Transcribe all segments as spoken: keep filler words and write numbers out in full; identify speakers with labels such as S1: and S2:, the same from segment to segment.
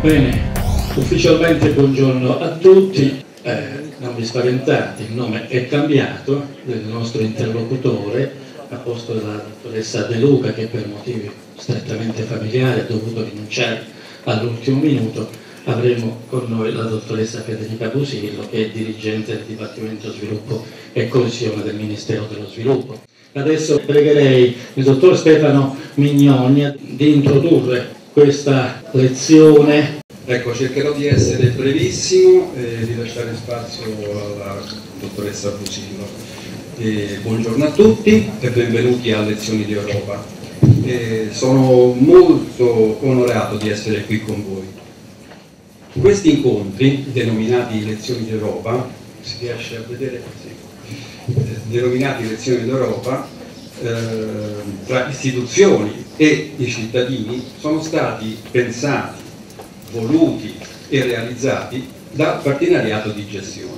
S1: Bene, ufficialmente buongiorno a tutti, eh, non vi spaventate, il nome è cambiato del nostro interlocutore, a posto della dottoressa De Luca, che per motivi strettamente familiari ha dovuto rinunciare all'ultimo minuto. Avremo con noi la dottoressa Federica Busillo, che è dirigente del Dipartimento Sviluppo e Coesione del Ministero dello Sviluppo. Adesso pregherei il dottor Stefano Mignoni di introdurre questa lezione.
S2: Ecco, cercherò di essere brevissimo e di lasciare spazio alla dottoressa Busillo. E buongiorno a tutti e benvenuti a Lezioni di Europa. E sono molto onorato di essere qui con voi. Questi incontri, denominati Lezioni d'Europa, si riesce a vedere così, denominati Lezioni d'Europa, eh, tra istituzioni e i cittadini, sono stati pensati, voluti e realizzati dal partenariato di gestione.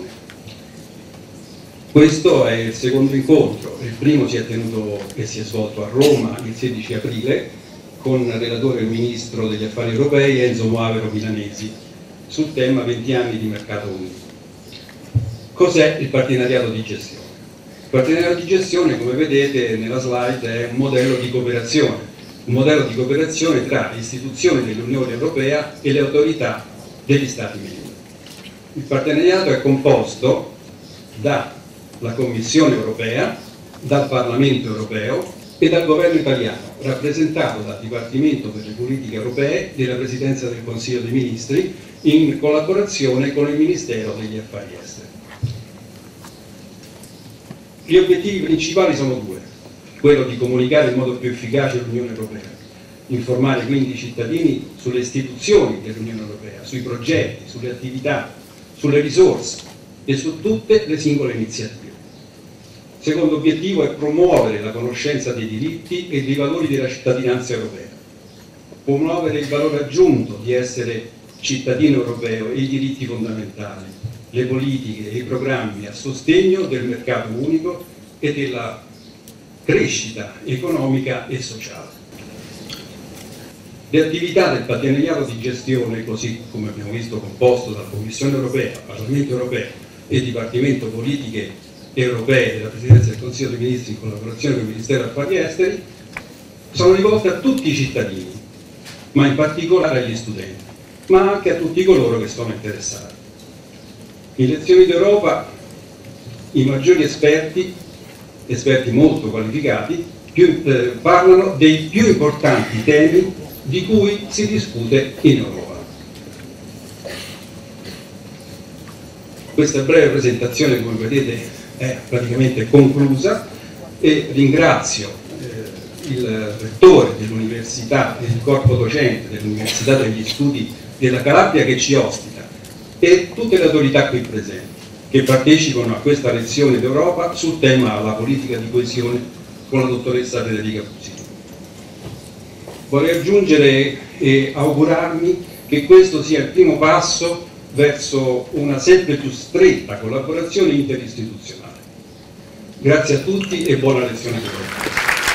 S2: Questo è il secondo incontro, il primo si è tenuto e si è svolto a Roma il sedici aprile con relatore il ministro degli affari europei Enzo Moavero Milanesi sul tema venti anni di mercato unico. Cos'è il partenariato di gestione? Il partenariato di gestione, come vedete nella slide, è un modello di cooperazione, un modello di cooperazione tra le istituzioni dell'Unione Europea e le autorità degli Stati membri. Il partenariato è composto dalla Commissione Europea, dal Parlamento Europeo e dal Governo italiano, rappresentato dal Dipartimento per le politiche europee della Presidenza del Consiglio dei Ministri, in collaborazione con il Ministero degli Affari Esteri. Gli obiettivi principali sono due: quello di comunicare in modo più efficace l'Unione Europea, informare quindi i cittadini sulle istituzioni dell'Unione Europea, sui progetti, sulle attività, sulle risorse e su tutte le singole iniziative. Il secondo obiettivo è promuovere la conoscenza dei diritti e dei valori della cittadinanza europea, promuovere il valore aggiunto di essere cittadino europeo e i diritti fondamentali, le politiche e i programmi a sostegno del mercato unico e della crescita economica e sociale. Le attività del partenariato di gestione, così come abbiamo visto composto dalla Commissione Europea, Parlamento Europeo e Dipartimento Politiche Europee della Presidenza del Consiglio dei Ministri in collaborazione con il Ministero degli Affari Esteri, sono rivolte a tutti i cittadini, ma in particolare agli studenti, ma anche a tutti coloro che sono interessati. In Lezioni d'Europa i maggiori esperti, esperti molto qualificati, più, eh, parlano dei più importanti temi di cui si discute in Europa. Questa breve presentazione, come vedete, è praticamente conclusa e ringrazio eh, il rettore dell'università e il corpo docente dell'Università degli Studi della Calabria che ci ospita e tutte le autorità qui presenti che partecipano a questa lezione d'Europa sul tema della politica di coesione con la dottoressa Federica Busillo. Vorrei aggiungere e augurarmi che questo sia il primo passo verso una sempre più stretta collaborazione interistituzionale. Grazie a tutti e buona lezione d'Europa.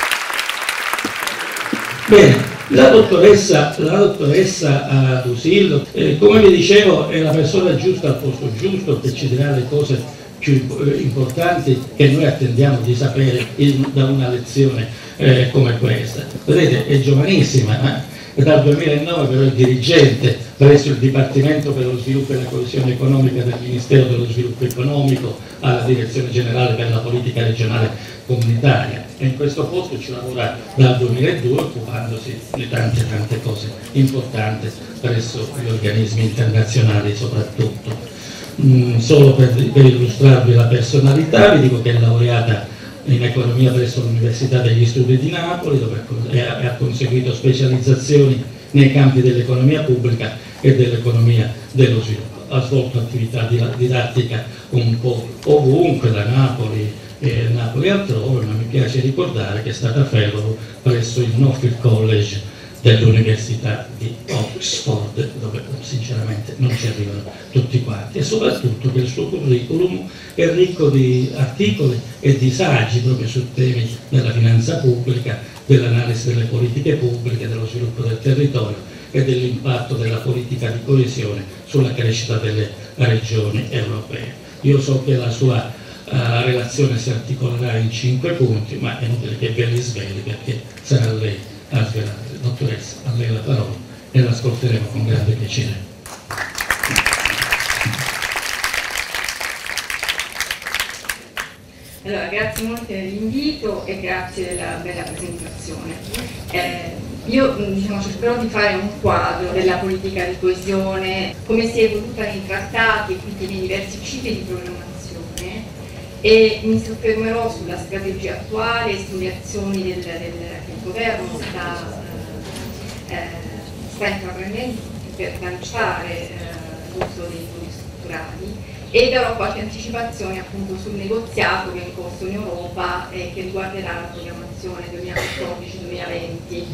S1: Bene. La dottoressa, la dottoressa uh, Busillo, eh, come vi dicevo, è la persona giusta al posto giusto, che ci dirà le cose più importanti che noi attendiamo di sapere in, da una lezione eh, come questa. Vedete, è giovanissima, eh? Dal duemilanove però è dirigente presso il Dipartimento per lo Sviluppo e la Coesione Economica del Ministero dello Sviluppo Economico alla Direzione Generale per la Politica Regionale Comunitaria, e in questo posto ci lavora dal duemiladue occupandosi di tante tante cose importanti presso gli organismi internazionali soprattutto. Mm, solo per, per illustrarvi la personalità, vi dico che è laureata in economia presso l'Università degli Studi di Napoli, dove ha conseguito specializzazioni nei campi dell'economia pubblica e dell'economia dello sviluppo. Ha svolto attività didattica un po' ovunque, da Napoli e Napoli altrove, ma mi piace ricordare che è stata fellow presso il Northfield College dell'Università di Oxford, dove sinceramente non ci arrivano tutti quanti, e soprattutto che il suo curriculum è ricco di articoli e di saggi proprio su temi della finanza pubblica, dell'analisi delle politiche pubbliche, dello sviluppo del territorio e dell'impatto della politica di coesione sulla crescita delle regioni europee. Io so che la sua uh, relazione si articolerà in cinque punti, ma è inutile che ve li sveli perché sarà lei a svelare. Dottoressa, a lei la parola e l'ascolteremo con grande piacere.
S3: Allora, grazie molte dell'invito e grazie della bella presentazione. Eh, io diciamo, cercherò di fare un quadro della politica di coesione, come si è evoluta nei trattati e quindi nei diversi cicli di programmazione, e mi soffermerò sulla strategia attuale e sulle azioni del, del, che il governo sta, eh, sta intraprendendo per lanciare eh, l'uso dei fondi strutturali, e darò qualche anticipazione appunto sul negoziato che è in corso in Europa e che riguarderà la programmazione duemilaquattordici duemilaventi.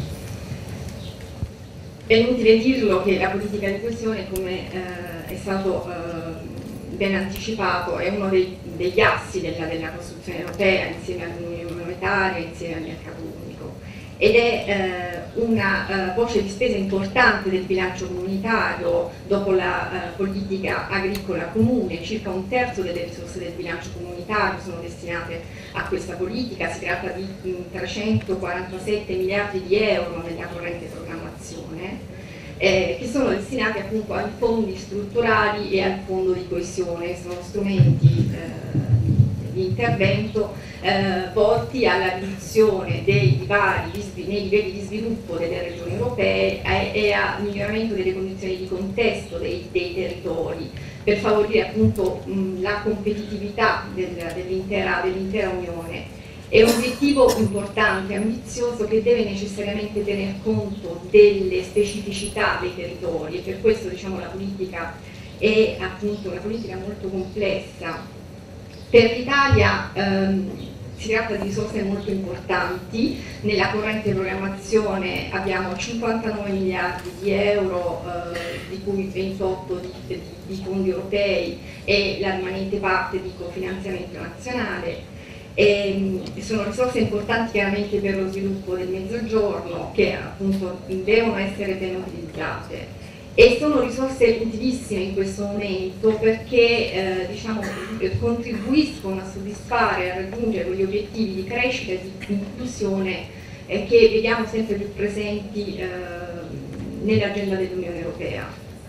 S3: È inutile dirlo che la politica di coesione, come eh, è stato eh, ben anticipato, è uno dei, degli assi della, della costruzione europea, insieme all'unione monetaria, insieme al mercato unico, ed è eh, una eh, voce di spesa importante del bilancio comunitario dopo la eh, politica agricola comune. Circa un terzo delle risorse del bilancio comunitario sono destinate a questa politica, si tratta di mh, trecentoquarantasette miliardi di euro nella corrente programmazione, eh, che sono destinati appunto ai fondi strutturali e al fondo di coesione. Sono strumenti eh, di intervento eh, volti alla riduzione dei divari nei livelli di sviluppo delle regioni europee e, e al miglioramento delle condizioni di contesto dei, dei territori, per favorire appunto mh, la competitività del, dell'intera, dell'intera Unione. È un obiettivo importante, ambizioso, che deve necessariamente tener conto delle specificità dei territori, e per questo diciamo, la politica è appunto una politica molto complessa. Per l'Italia ehm, si tratta di risorse molto importanti. Nella corrente programmazione abbiamo cinquantanove miliardi di euro, eh, di cui ventotto di, di, di fondi europei e la rimanente parte di cofinanziamento nazionale. E, e sono risorse importanti chiaramente per lo sviluppo del Mezzogiorno, che appunto devono essere ben utilizzate. E sono risorse utilissime in questo momento perché eh, diciamo, contribuiscono a soddisfare e a raggiungere quegli obiettivi di crescita e di inclusione eh, che vediamo sempre più presenti eh, nell'agenda dell'Unione Europea.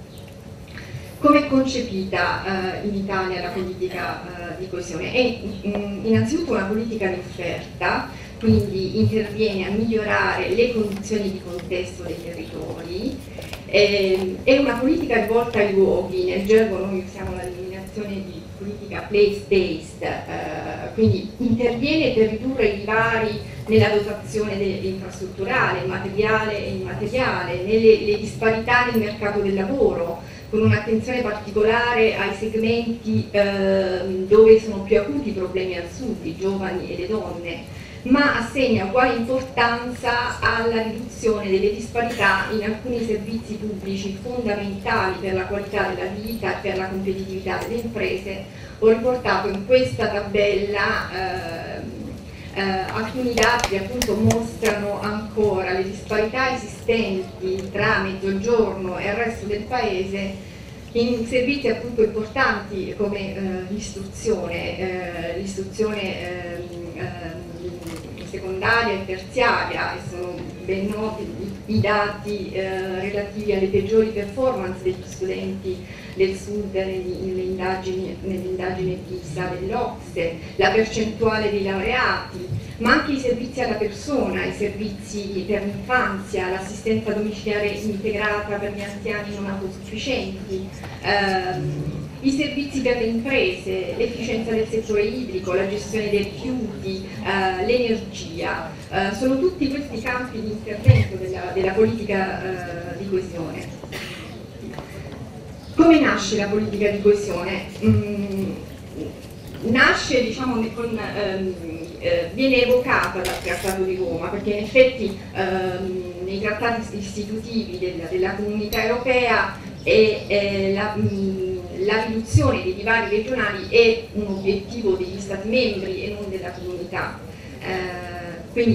S3: Come è concepita eh, in Italia la politica eh, di coesione? È mh, innanzitutto una politica di offerta, quindi interviene a migliorare le condizioni di contesto dei territori. Eh, è una politica rivolta ai luoghi, nel gergo noi usiamo la denominazione di politica place-based, eh, quindi interviene per ridurre i divari nella dotazione infrastrutturale, materiale e immateriale, nelle le disparità nel mercato del lavoro, con un'attenzione particolare ai segmenti eh, dove sono più acuti i problemi al sud, i giovani e le donne, ma assegna uguale importanza alla riduzione delle disparità in alcuni servizi pubblici fondamentali per la qualità della vita e per la competitività delle imprese. Ho riportato in questa tabella eh, eh, alcuni dati che appunto mostrano ancora le disparità esistenti tra Mezzogiorno e il resto del Paese in servizi appunto importanti come eh, l'istruzione, eh, l'istruzione eh, eh, secondaria e terziaria, e sono ben noti i dati eh, relativi alle peggiori performance degli studenti del Sud nelle indagini, nell'indagine PISA dell'O C S E, la percentuale dei laureati, ma anche i servizi alla persona, i servizi per l'infanzia, l'assistenza domiciliare integrata per gli anziani non autosufficienti, ehm, i servizi per le imprese, l'efficienza del settore idrico, la gestione dei rifiuti, eh, l'energia, eh, sono tutti questi campi di intervento della, della politica eh, di coesione. Come nasce la politica di coesione? Mm, nasce, diciamo, con, ehm, eh, viene evocata dal Trattato di Roma, perché in effetti ehm, nei trattati istitutivi della, della Comunità Europea è, è la, mh, la riduzione dei divari regionali è un obiettivo degli Stati membri e non della comunità. Eh, quindi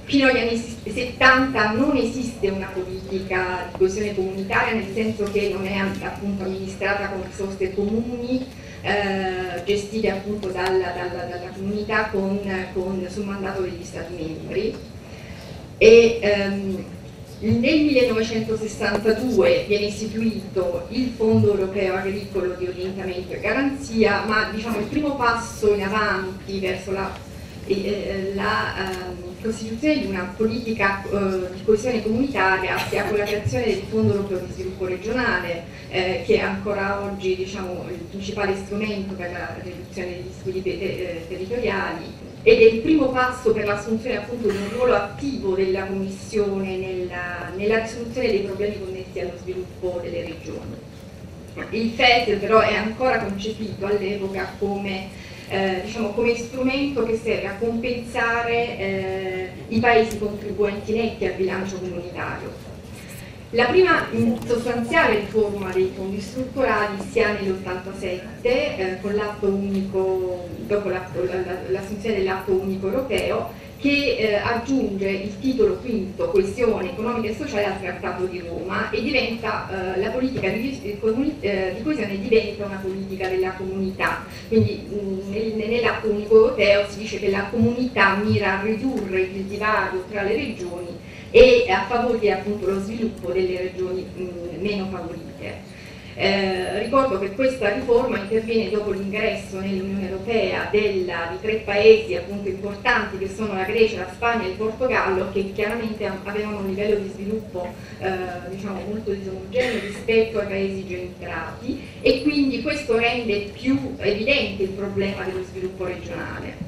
S3: fino agli anni settanta non esiste una politica di coesione comunitaria, nel senso che non è appunto amministrata con risorse comuni, eh, gestite appunto dalla, dalla, dalla comunità con, con, sul mandato degli Stati membri. E, ehm, nel millenovecentosessantadue viene istituito il Fondo Europeo Agricolo di Orientamento e Garanzia, ma diciamo il primo passo in avanti verso la, eh, la eh, costituzione di una politica eh, di coesione comunitaria si ha con la creazione del Fondo Europeo di Sviluppo Regionale, eh, che è ancora oggi diciamo, il principale strumento per la riduzione degli squilibri te territoriali, ed è il primo passo per l'assunzione appunto di un ruolo attivo della Commissione nella, nella risoluzione dei problemi connessi allo sviluppo delle regioni. Il F E S però è ancora concepito all'epoca come, eh, diciamo, come strumento che serve a compensare eh, i paesi contribuenti netti al bilancio comunitario. La prima sostanziale riforma dei fondi strutturali si ha nell'ottantasette eh, con l'atto unico, dopo l'assunzione dell'atto unico europeo, che eh, aggiunge il titolo quinto, coesione economica e sociale, al Trattato di Roma, e diventa, eh, la politica di, eh, di coesione diventa una politica della comunità. Quindi nel, nell'atto unico europeo si dice che la comunità mira a ridurre il divario tra le regioni e a favorire appunto lo sviluppo delle regioni mh, meno favorite. Eh, ricordo che questa riforma interviene dopo l'ingresso nell'Unione Europea della, di tre paesi appunto importanti, che sono la Grecia, la Spagna e il Portogallo, che chiaramente avevano un livello di sviluppo eh, diciamo molto disomogeneo rispetto ai paesi già entrati, e quindi questo rende più evidente il problema dello sviluppo regionale.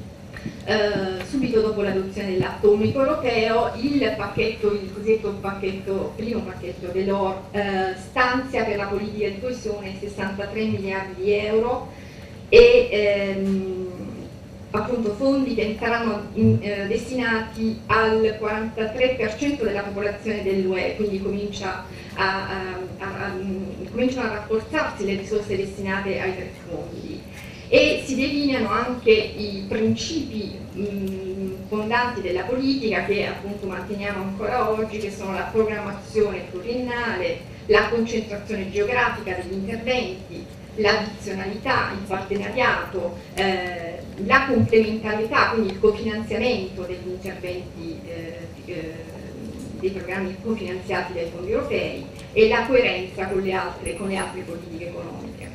S3: Uh, subito dopo l'adozione dell'atto unico europeo, il pacchetto, il cosiddetto pacchetto, primo pacchetto dell'O R, uh, stanzia per la politica di coesione sessantatré miliardi di euro e ehm, appunto fondi che saranno in, eh, destinati al quarantatré per cento della popolazione dell'U E, quindi comincia a, a, a, a, cominciano a rafforzarsi le risorse destinate ai tre fondi. E si delineano anche i principi mh, fondanti della politica, che appunto manteniamo ancora oggi, che sono la programmazione pluriennale, la concentrazione geografica degli interventi, l'addizionalità, il partenariato, eh, la complementarietà, quindi il cofinanziamento degli interventi eh, eh, dei programmi cofinanziati dai fondi europei, e la coerenza con le altre, con le altre politiche economiche.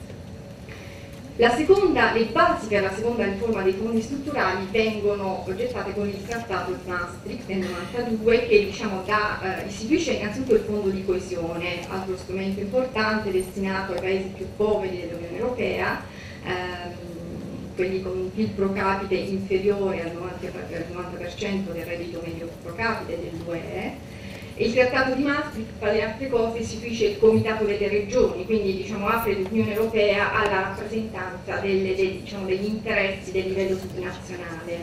S3: La seconda, le basi per la seconda riforma dei fondi strutturali vengono progettate con il Trattato di Maastricht del novantadue, che diciamo, da, eh, istituisce innanzitutto il Fondo di coesione, altro strumento importante destinato ai paesi più poveri dell'Unione Europea, ehm, quelli con un P I L pro capite inferiore al novanta per cento del reddito medio pro capite dell'U E. Il Trattato di Maastricht, tra le altre cose, istituisce il Comitato delle Regioni, quindi diciamo, apre l'Unione Europea alla rappresentanza delle, de, diciamo, degli interessi del livello subnazionale.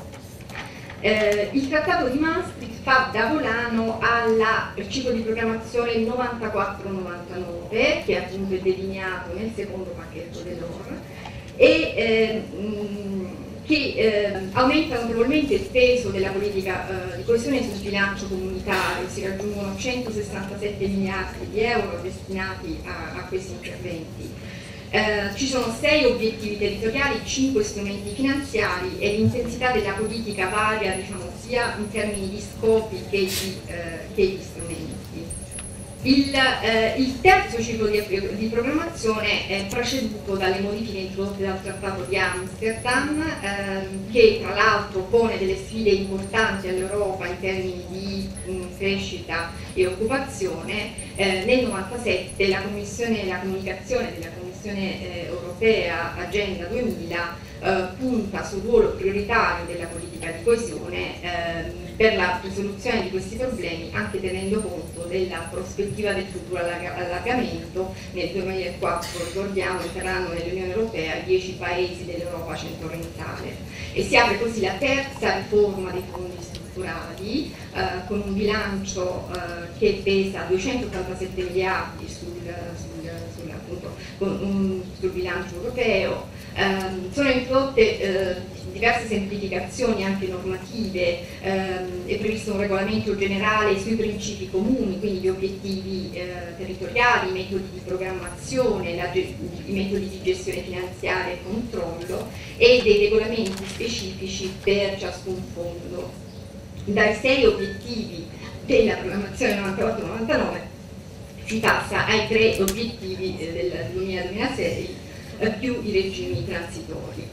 S3: Eh, il Trattato di Maastricht fa da volano al ciclo di programmazione novantaquattro novantanove, che appunto è delineato nel secondo pacchetto dell'O R, e eh, mh, che eh, aumenta notevolmente il peso della politica eh, di coesione sul bilancio comunitario. Si raggiungono centosessantasette miliardi di euro destinati a, a questi interventi. Eh, ci sono sei obiettivi territoriali, cinque strumenti finanziari, e l'intensità della politica varia, diciamo, sia in termini di scopi che di, eh, che di strumenti. Il, eh, il terzo ciclo di, di programmazione è preceduto dalle modifiche introdotte dal Trattato di Amsterdam, ehm, che tra l'altro pone delle sfide importanti all'Europa in termini di mh, crescita e occupazione. Eh, nel novantasette la, commissione, la comunicazione della Commissione eh, Europea Agenda duemila eh, punta sul ruolo prioritario della politica di coesione eh, per la risoluzione di questi problemi, anche tenendo conto della prospettiva del futuro allargamento. Nel duemilaquattro, ricordiamo, entreranno nell'Unione Europea dieci paesi dell'Europa centro-orientale, e si apre così la terza riforma dei fondi strutturali eh, con un bilancio eh, che pesa duecentottantasette miliardi sul, sul, sul, appunto, con, um, sul bilancio europeo. Um, sono introdotte uh, diverse semplificazioni anche normative, um, è previsto un regolamento generale sui principi comuni, quindi gli obiettivi uh, territoriali, i metodi di programmazione, la, i metodi di gestione finanziaria e controllo e dei regolamenti specifici per ciascun fondo. Dai sei obiettivi della programmazione novantotto novantanove si passa ai tre obiettivi eh, del duemila duemilasei più i regimi transitori.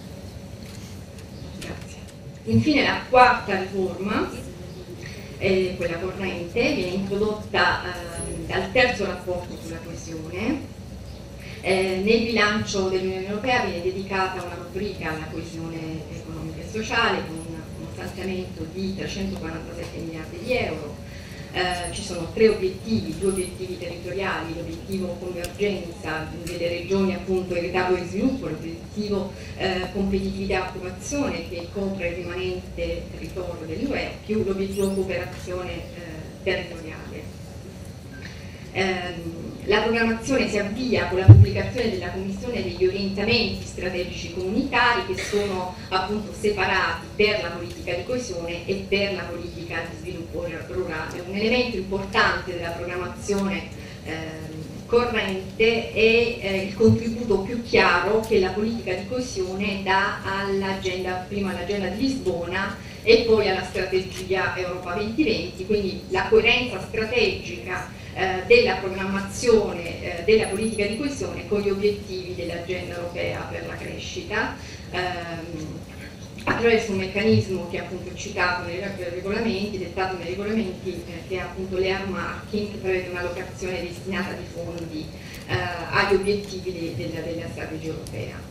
S3: Grazie. Infine la quarta riforma, eh, quella corrente, viene introdotta eh, dal terzo rapporto sulla coesione. Eh, nel bilancio dell'Unione Europea viene dedicata una rubrica alla coesione economica e sociale con uno stanziamento di trecentoquarantasette miliardi di euro. Eh, ci sono tre obiettivi, due obiettivi territoriali, l'obiettivo convergenza delle regioni appunto e ritardo di sviluppo, l'obiettivo eh, competitività e occupazione che copre il rimanente territorio dell'U E, più l'obiettivo cooperazione eh, territoriale. Eh, la programmazione si avvia con la pubblicazione della Commissione degli orientamenti strategici comunitari che sono appunto separati per la politica di coesione e per la politica di sviluppo rurale. Un elemento importante della programmazione eh, corrente è eh, il contributo più chiaro che la politica di coesione dà all'agenda, prima all'agenda di Lisbona e poi alla strategia Europa duemilaventi, quindi la coerenza strategica eh, della programmazione eh, della politica di coesione con gli obiettivi dell'agenda europea per la crescita, ehm, attraverso un meccanismo che è appunto citato nei regolamenti, dettato nei regolamenti, eh, che è appunto l'earmarking, che prevede un'allocazione destinata di fondi eh, agli obiettivi de, de, de, della strategia europea.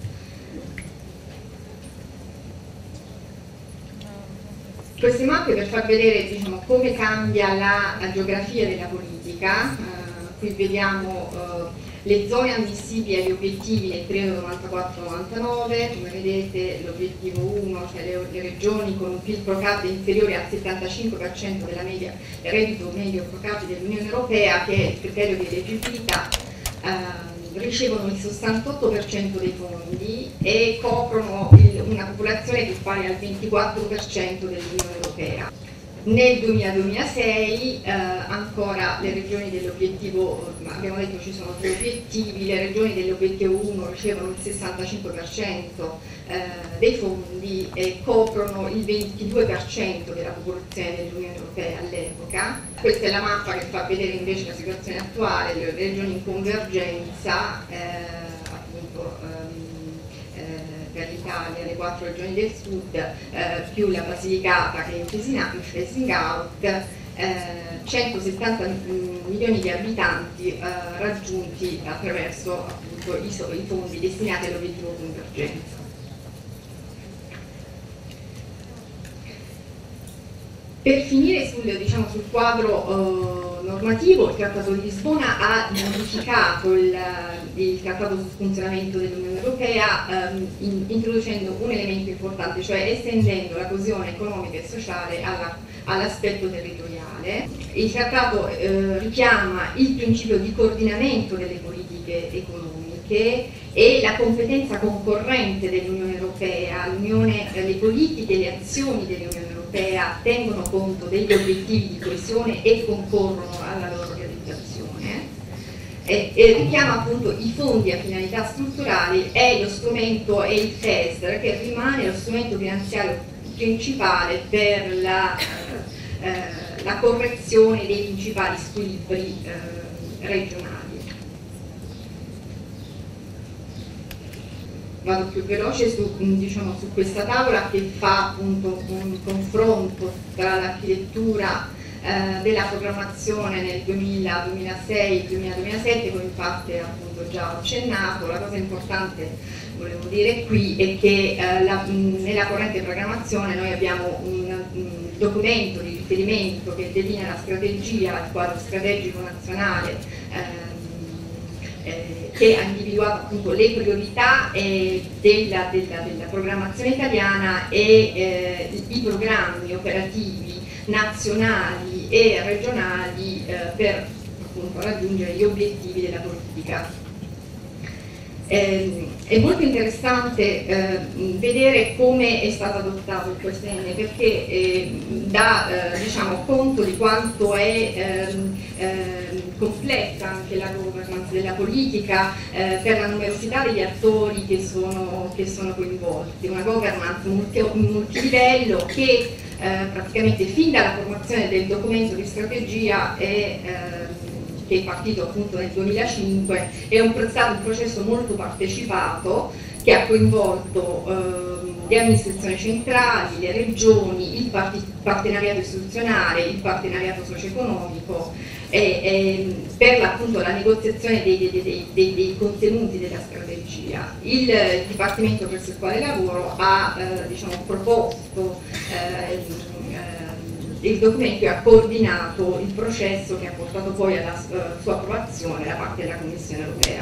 S3: Queste mappe per far vedere diciamo, come cambia la, la geografia della politica, eh, qui vediamo eh, le zone ammissibili agli obiettivi nel periodo novantaquattro novantanove, come vedete l'obiettivo uno, cioè le, le regioni con un P I L pro capite inferiore al settantacinque per cento della media del reddito medio pro capite dell'Unione Europea, che è il criterio di eleggibilità, eh, ricevono il sessantotto per cento dei fondi e coprono il, una popolazione che è pari al ventiquattro per cento dell'Unione Europea. Nel duemila duemilasei eh, ancora le regioni dell'obiettivo, abbiamo detto ci sono tre obiettivi, le regioni dell'obiettivo uno ricevono il sessantacinque per cento eh, dei fondi e coprono il ventidue per cento della popolazione dell'Unione Europea all'epoca. Questa è la mappa che fa vedere invece la situazione attuale, le regioni in convergenza, eh, appunto ehm, per l'Italia, le quattro regioni del sud, eh, più la Basilicata che è in phasing out, eh, centosettanta milioni di abitanti eh, raggiunti attraverso appunto, i, i fondi destinati all'obiettivo convergenza. Per finire sul, diciamo, sul quadro eh, normativo, il Trattato di Lisbona ha modificato il, il Trattato sul funzionamento dell'Unione Europea ehm, in, introducendo un elemento importante, cioè estendendo la coesione economica e sociale all'aspetto all territoriale. Il Trattato eh, richiama il principio di coordinamento delle politiche economiche e la competenza concorrente dell'Unione Europea, eh, le politiche e le azioni dell'Unione Europea tengono conto degli obiettivi di coesione e concorrono alla loro realizzazione e, e richiama appunto i fondi a finalità strutturali e lo strumento è il FESR che rimane lo strumento finanziario principale per la, eh, la correzione dei principali squilibri eh, regionali. Vado più veloce su, diciamo, su questa tavola che fa appunto un confronto tra l'architettura eh, della programmazione nel duemila duemilasei duemila duemilasette, come infatti appunto già ho accennato. La cosa importante volevo dire qui è che eh, la, nella corrente programmazione noi abbiamo un, un documento di riferimento che delinea la strategia, il quadro strategico nazionale eh, Eh, che ha individuato appunto le priorità eh, della, della, della programmazione italiana e eh, i programmi operativi nazionali e regionali eh, per appunto raggiungere gli obiettivi della politica. Eh, è molto interessante eh, vedere come è stato adottato il Q S N, perché eh, dà eh, diciamo, conto di quanto è ehm, eh, complessa anche la governance della politica eh, per la numerosità degli attori che sono, che sono coinvolti, una governance multi, multilivello che eh, praticamente fin dalla formazione del documento di strategia è eh, che è partito appunto nel duemilacinque, è un, stato un processo molto partecipato che ha coinvolto eh, le amministrazioni centrali, le regioni, il partenariato istituzionale, il partenariato socio-economico e, e per appunto la negoziazione dei, dei, dei, dei, dei contenuti della strategia. Il Dipartimento presso il quale lavoro ha eh, diciamo, proposto eh, il documento ha coordinato il processo che ha portato poi alla uh, sua approvazione da parte della Commissione europea.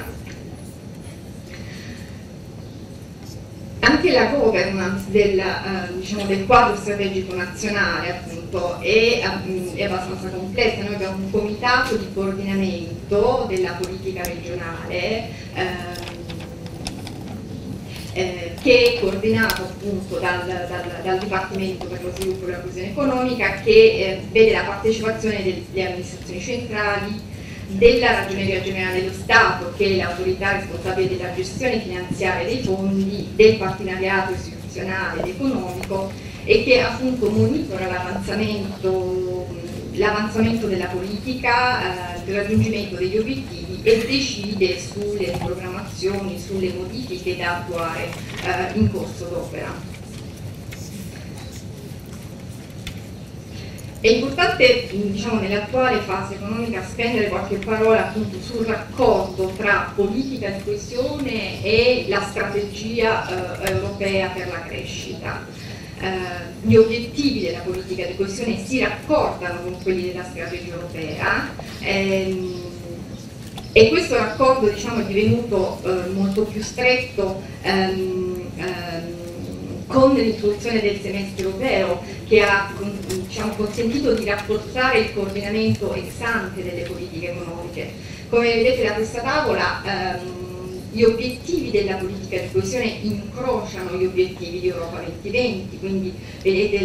S3: Anche la governance del, uh, diciamo, del quadro strategico nazionale appunto, è, um, è abbastanza complessa. Noi abbiamo un comitato di coordinamento della politica regionale uh, Eh, che è coordinato appunto dal, dal, dal Dipartimento per lo sviluppo e la coesione economica, che eh, vede la partecipazione delle amministrazioni centrali, della Ragioneria Generale dello Stato, che è l'autorità responsabile della gestione finanziaria dei fondi, del partenariato istituzionale ed economico e che appunto monitora l'avanzamento l'avanzamento della politica, eh, il raggiungimento degli obiettivi e decide sulle programmazioni, sulle modifiche da attuare eh, in corso d'opera. È importante, diciamo, nell'attuale fase economica spendere qualche parola appunto sul raccordo tra politica di coesione e la strategia eh, europea per la crescita. Uh, gli obiettivi della politica di coesione si raccordano con quelli della strategia europea ehm, e questo raccordo, diciamo, è divenuto uh, molto più stretto um, um, con l'introduzione del semestre europeo, che ha diciamo, consentito di rafforzare il coordinamento ex ante delle politiche economiche. Come vedete da questa tavola um, gli obiettivi della politica di coesione incrociano gli obiettivi di Europa duemilaventi, quindi vedete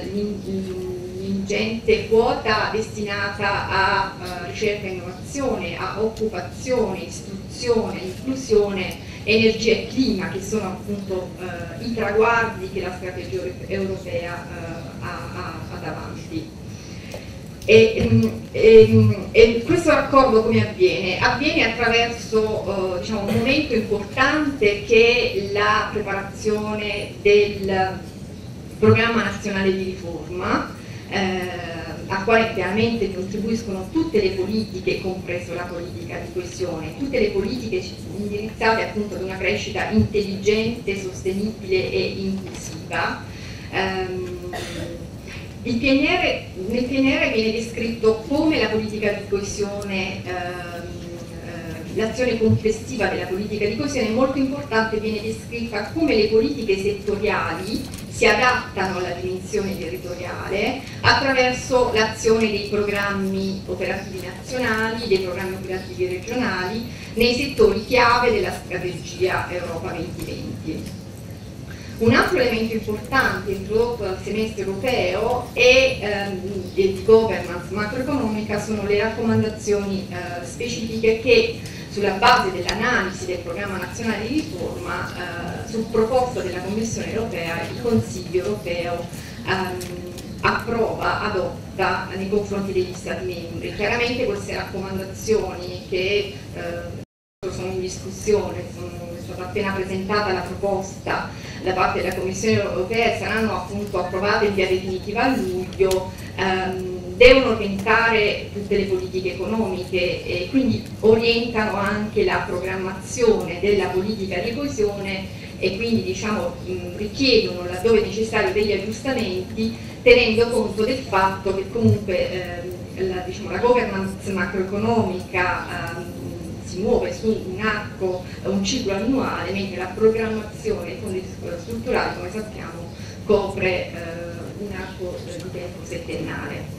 S3: l'ingente quota destinata a uh, ricerca e innovazione, a occupazione, istruzione, inclusione, energia e clima, che sono appunto uh, i traguardi che la strategia europea uh, ha, ha, ha davanti. E, e, e questo raccordo come avviene? Avviene attraverso eh, diciamo, un momento importante che è la preparazione del programma nazionale di riforma, eh, a quale chiaramente contribuiscono tutte le politiche, compreso la politica di coesione, tutte le politiche indirizzate appunto ad una crescita intelligente, sostenibile e inclusiva. Um, Il P N R, nel P N R viene descritto come la politica di coesione, ehm, eh, l'azione complessiva della politica di coesione, molto importante, viene descritta come le politiche settoriali si adattano alla dimensione territoriale attraverso l'azione dei programmi operativi nazionali, dei programmi operativi regionali, nei settori chiave della strategia Europa duemilaventi. Un altro elemento importante introdotto dal semestre europeo e ehm, di governance macroeconomica sono le raccomandazioni eh, specifiche che, sulla base dell'analisi del programma nazionale di riforma, eh, su proposta della Commissione europea, il Consiglio europeo ehm, approva, adotta nei confronti degli Stati membri. Chiaramente queste raccomandazioni, che eh, sono in discussione, sono, è stata appena presentata la proposta da parte della Commissione europea, saranno appunto approvate in via definitiva a luglio, ehm, devono orientare tutte le politiche economiche e quindi orientano anche la programmazione della politica di coesione e quindi diciamo, mh, richiedono laddove necessario degli aggiustamenti, tenendo conto del fatto che comunque ehm, la, diciamo, la governance macroeconomica ehm, si muove su un arco, un ciclo annuale, mentre la programmazione dei fondi strutturali, come sappiamo, copre eh, un arco eh, di tempo settennale.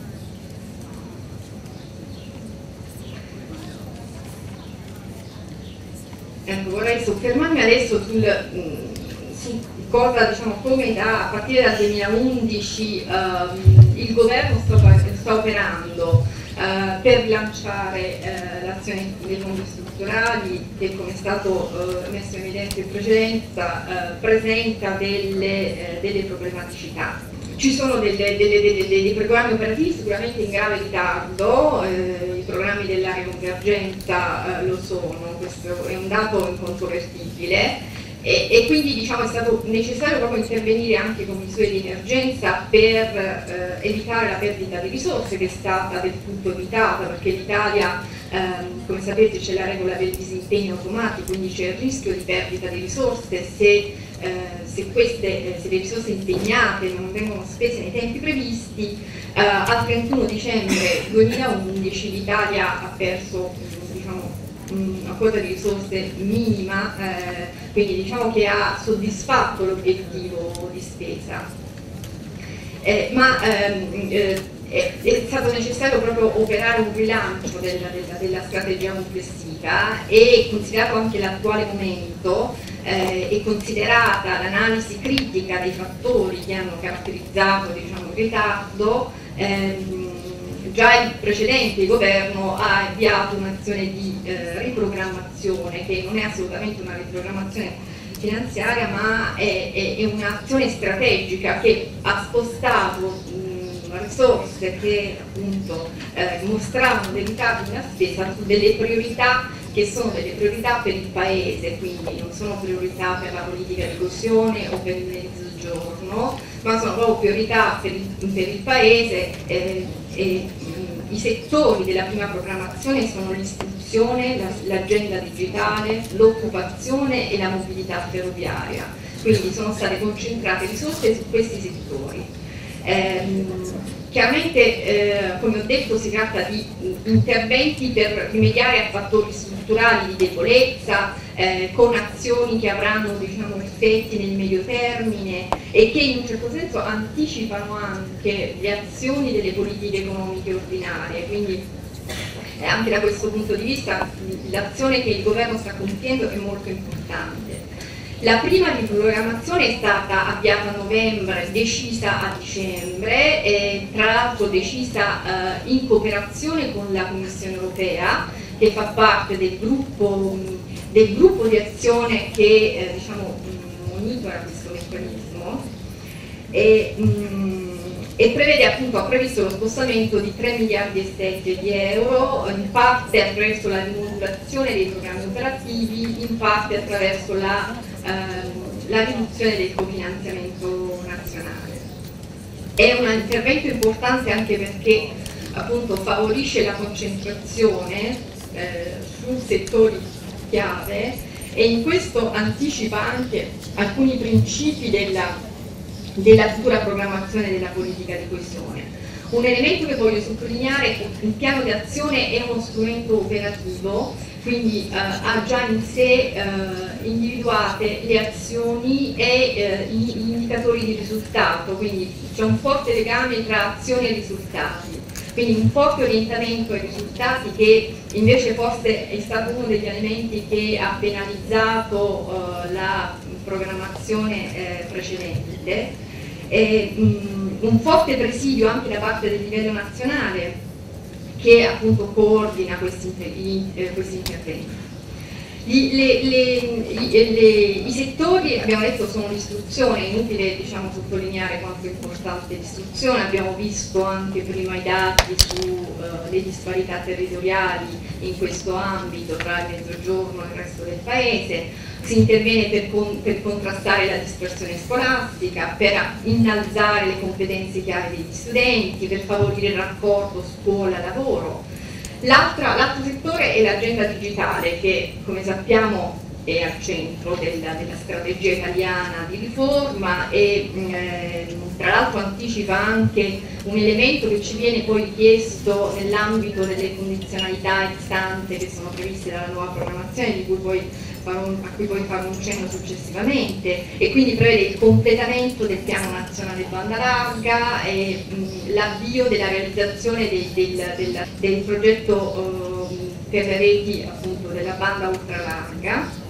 S3: ecco, vorrei soffermarmi adesso sul, mh, su cosa, diciamo, come da, a partire dal duemilaundici ehm, il governo sta, sta operando eh, per lanciare eh, l'azione dei fondi strutturali che, come è stato eh, messo in evidenza in precedenza, eh, presenta delle, eh, delle problematicità. Ci sono delle, delle, delle, dei programmi operativi sicuramente in grave ritardo, eh, i programmi dell'area convergenza eh, lo sono, questo è un dato incontrovertibile, e, e quindi, diciamo, è stato necessario proprio intervenire anche con misure di emergenza per eh, evitare la perdita di risorse, che è stata del tutto evitata, perché l'Italia, ehm, come sapete, c'è la regola del disimpegno automatico, quindi c'è il rischio di perdita di risorse se Eh, se, queste, eh, se le risorse impegnate non vengono spese nei tempi previsti. eh, al trentuno dicembre duemilaundici l'Italia ha perso, diciamo, una quota di risorse minima, eh, quindi diciamo che ha soddisfatto l'obiettivo di spesa. Eh, ma ehm, eh, è, è stato necessario proprio operare un rilancio della, della, della strategia complessiva, e considerato anche l'attuale momento eh, e considerata l'analisi critica dei fattori che hanno caratterizzato, diciamo, il ritardo, ehm, già il precedente governo ha avviato un'azione di eh, riprogrammazione, che non è assolutamente una riprogrammazione finanziaria, ma è, è, è un'azione strategica che ha spostato mh, risorse che appunto eh, mostravano dei ritardi nella spesa su delle priorità che sono delle priorità per il Paese, quindi non sono priorità per la politica di coesione o per il mezzogiorno, ma sono proprio priorità per il, per il Paese. eh, e, mh, I settori della prima programmazione sono l'istruzione, l'agenda digitale, l'occupazione e la mobilità ferroviaria, quindi sono state concentrate risorse su questi settori. Ehm, chiaramente, eh, come ho detto, si tratta di interventi per rimediare a fattori strutturali di debolezza, eh, con azioni che avranno, diciamo, effetti nel medio termine e che in un certo senso anticipano anche le azioni delle politiche economiche ordinarie, quindi eh, anche da questo punto di vista l'azione che il governo sta compiendo è molto importante. La prima riprogrammazione è stata avviata a novembre, decisa a dicembre, e tra l'altro decisa eh, in cooperazione con la Commissione Europea, che fa parte del gruppo, del gruppo di azione che eh, diciamo, monitora questo meccanismo, e, mh, e prevede, appunto, ha previsto lo spostamento di tre miliardi e sette di euro, in parte attraverso la rimodulazione dei programmi operativi, in parte attraverso la la riduzione del cofinanziamento nazionale. È un intervento importante anche perché, appunto, favorisce la concentrazione eh, su settori chiave, e in questo anticipa anche alcuni principi della, della futura programmazione della politica di coesione. Un elemento che voglio sottolineare è che il piano di azione è uno strumento operativo, quindi eh, ha già in sé eh, individuate le azioni e eh, gli indicatori di risultato, quindi c'è un forte legame tra azioni e risultati, quindi un forte orientamento ai risultati, che invece forse è stato uno degli elementi che ha penalizzato eh, la programmazione eh, precedente. E, mh, un forte presidio anche da parte del livello nazionale, che appunto coordina questi, inter eh, questi interventi. Gli, le, le, le, I settori, abbiamo detto, sono l'istruzione, è inutile, diciamo, sottolineare quanto è importante l'istruzione. Abbiamo visto anche prima i dati sulle uh, disparità territoriali in questo ambito tra il mezzogiorno e il resto del paese. Si interviene per, con, per contrastare la dispersione scolastica, per innalzare le competenze chiave degli studenti, per favorire il rapporto scuola-lavoro. L'altro settore è l'agenda digitale, che, come sappiamo, è al centro della, della strategia italiana di riforma, e eh, tra l'altro anticipa anche un elemento che ci viene poi richiesto nell'ambito delle condizionalità ex ante che sono previste dalla nuova programmazione, di cui poi farò, a cui poi farò un cenno successivamente, e quindi prevede il completamento del piano nazionale banda larga e l'avvio della realizzazione del, del, del, del progetto eh, per le reti, appunto, della banda ultralarga.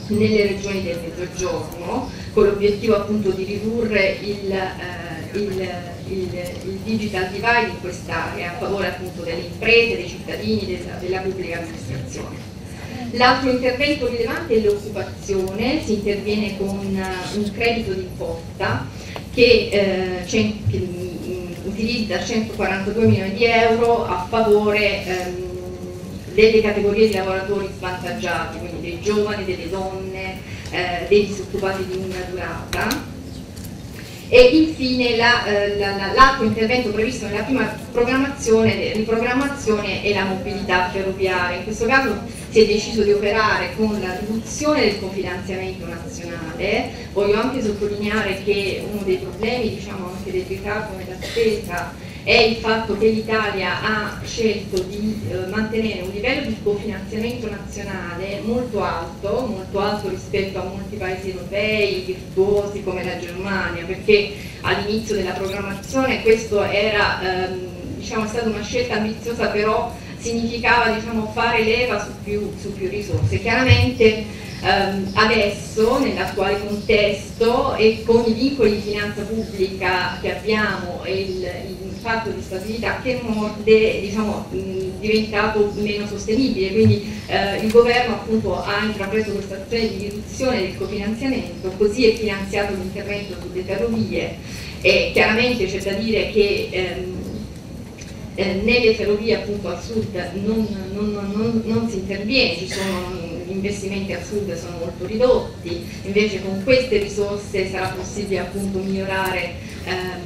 S3: nelle regioni del Mezzogiorno, con l'obiettivo appunto di ridurre il, eh, il, il, il digital divide in quest'area a favore appunto delle imprese, dei cittadini, della, della pubblica amministrazione. L'altro intervento rilevante è l'occupazione, si interviene con un credito d'imposta che, eh, che utilizza centoquarantadue milioni di euro a favore ehm, delle categorie di lavoratori svantaggiati, quindi dei giovani, delle donne, eh, dei disoccupati di lunga durata. E infine l'altro la, la, la, intervento previsto nella prima programmazione, riprogrammazione è la mobilità ferroviaria. In questo caso si è deciso di operare con la riduzione del cofinanziamento nazionale. Voglio anche sottolineare che uno dei problemi, diciamo anche del ritardo nella spesa, è il fatto che l'Italia ha scelto di eh, mantenere un livello di cofinanziamento nazionale molto alto, molto alto rispetto a molti paesi europei virtuosi come la Germania, perché all'inizio della programmazione questo era, ehm, diciamo, è stata una scelta ambiziosa, però significava, diciamo, fare leva su più, su più risorse. Chiaramente ehm, adesso, nell'attuale contesto e con i vincoli di finanza pubblica che abbiamo e il, il patto di stabilità che morde, diciamo, mh, diventato meno sostenibile, quindi eh, il governo appunto ha intrapreso questa azione di riduzione del cofinanziamento, così è finanziato l'intervento sulle ferrovie e chiaramente c'è da dire che ehm, eh, nelle ferrovie appunto al sud non, non, non, non si interviene, ci sono gli investimenti al sud sono molto ridotti, invece con queste risorse sarà possibile appunto migliorare ehm,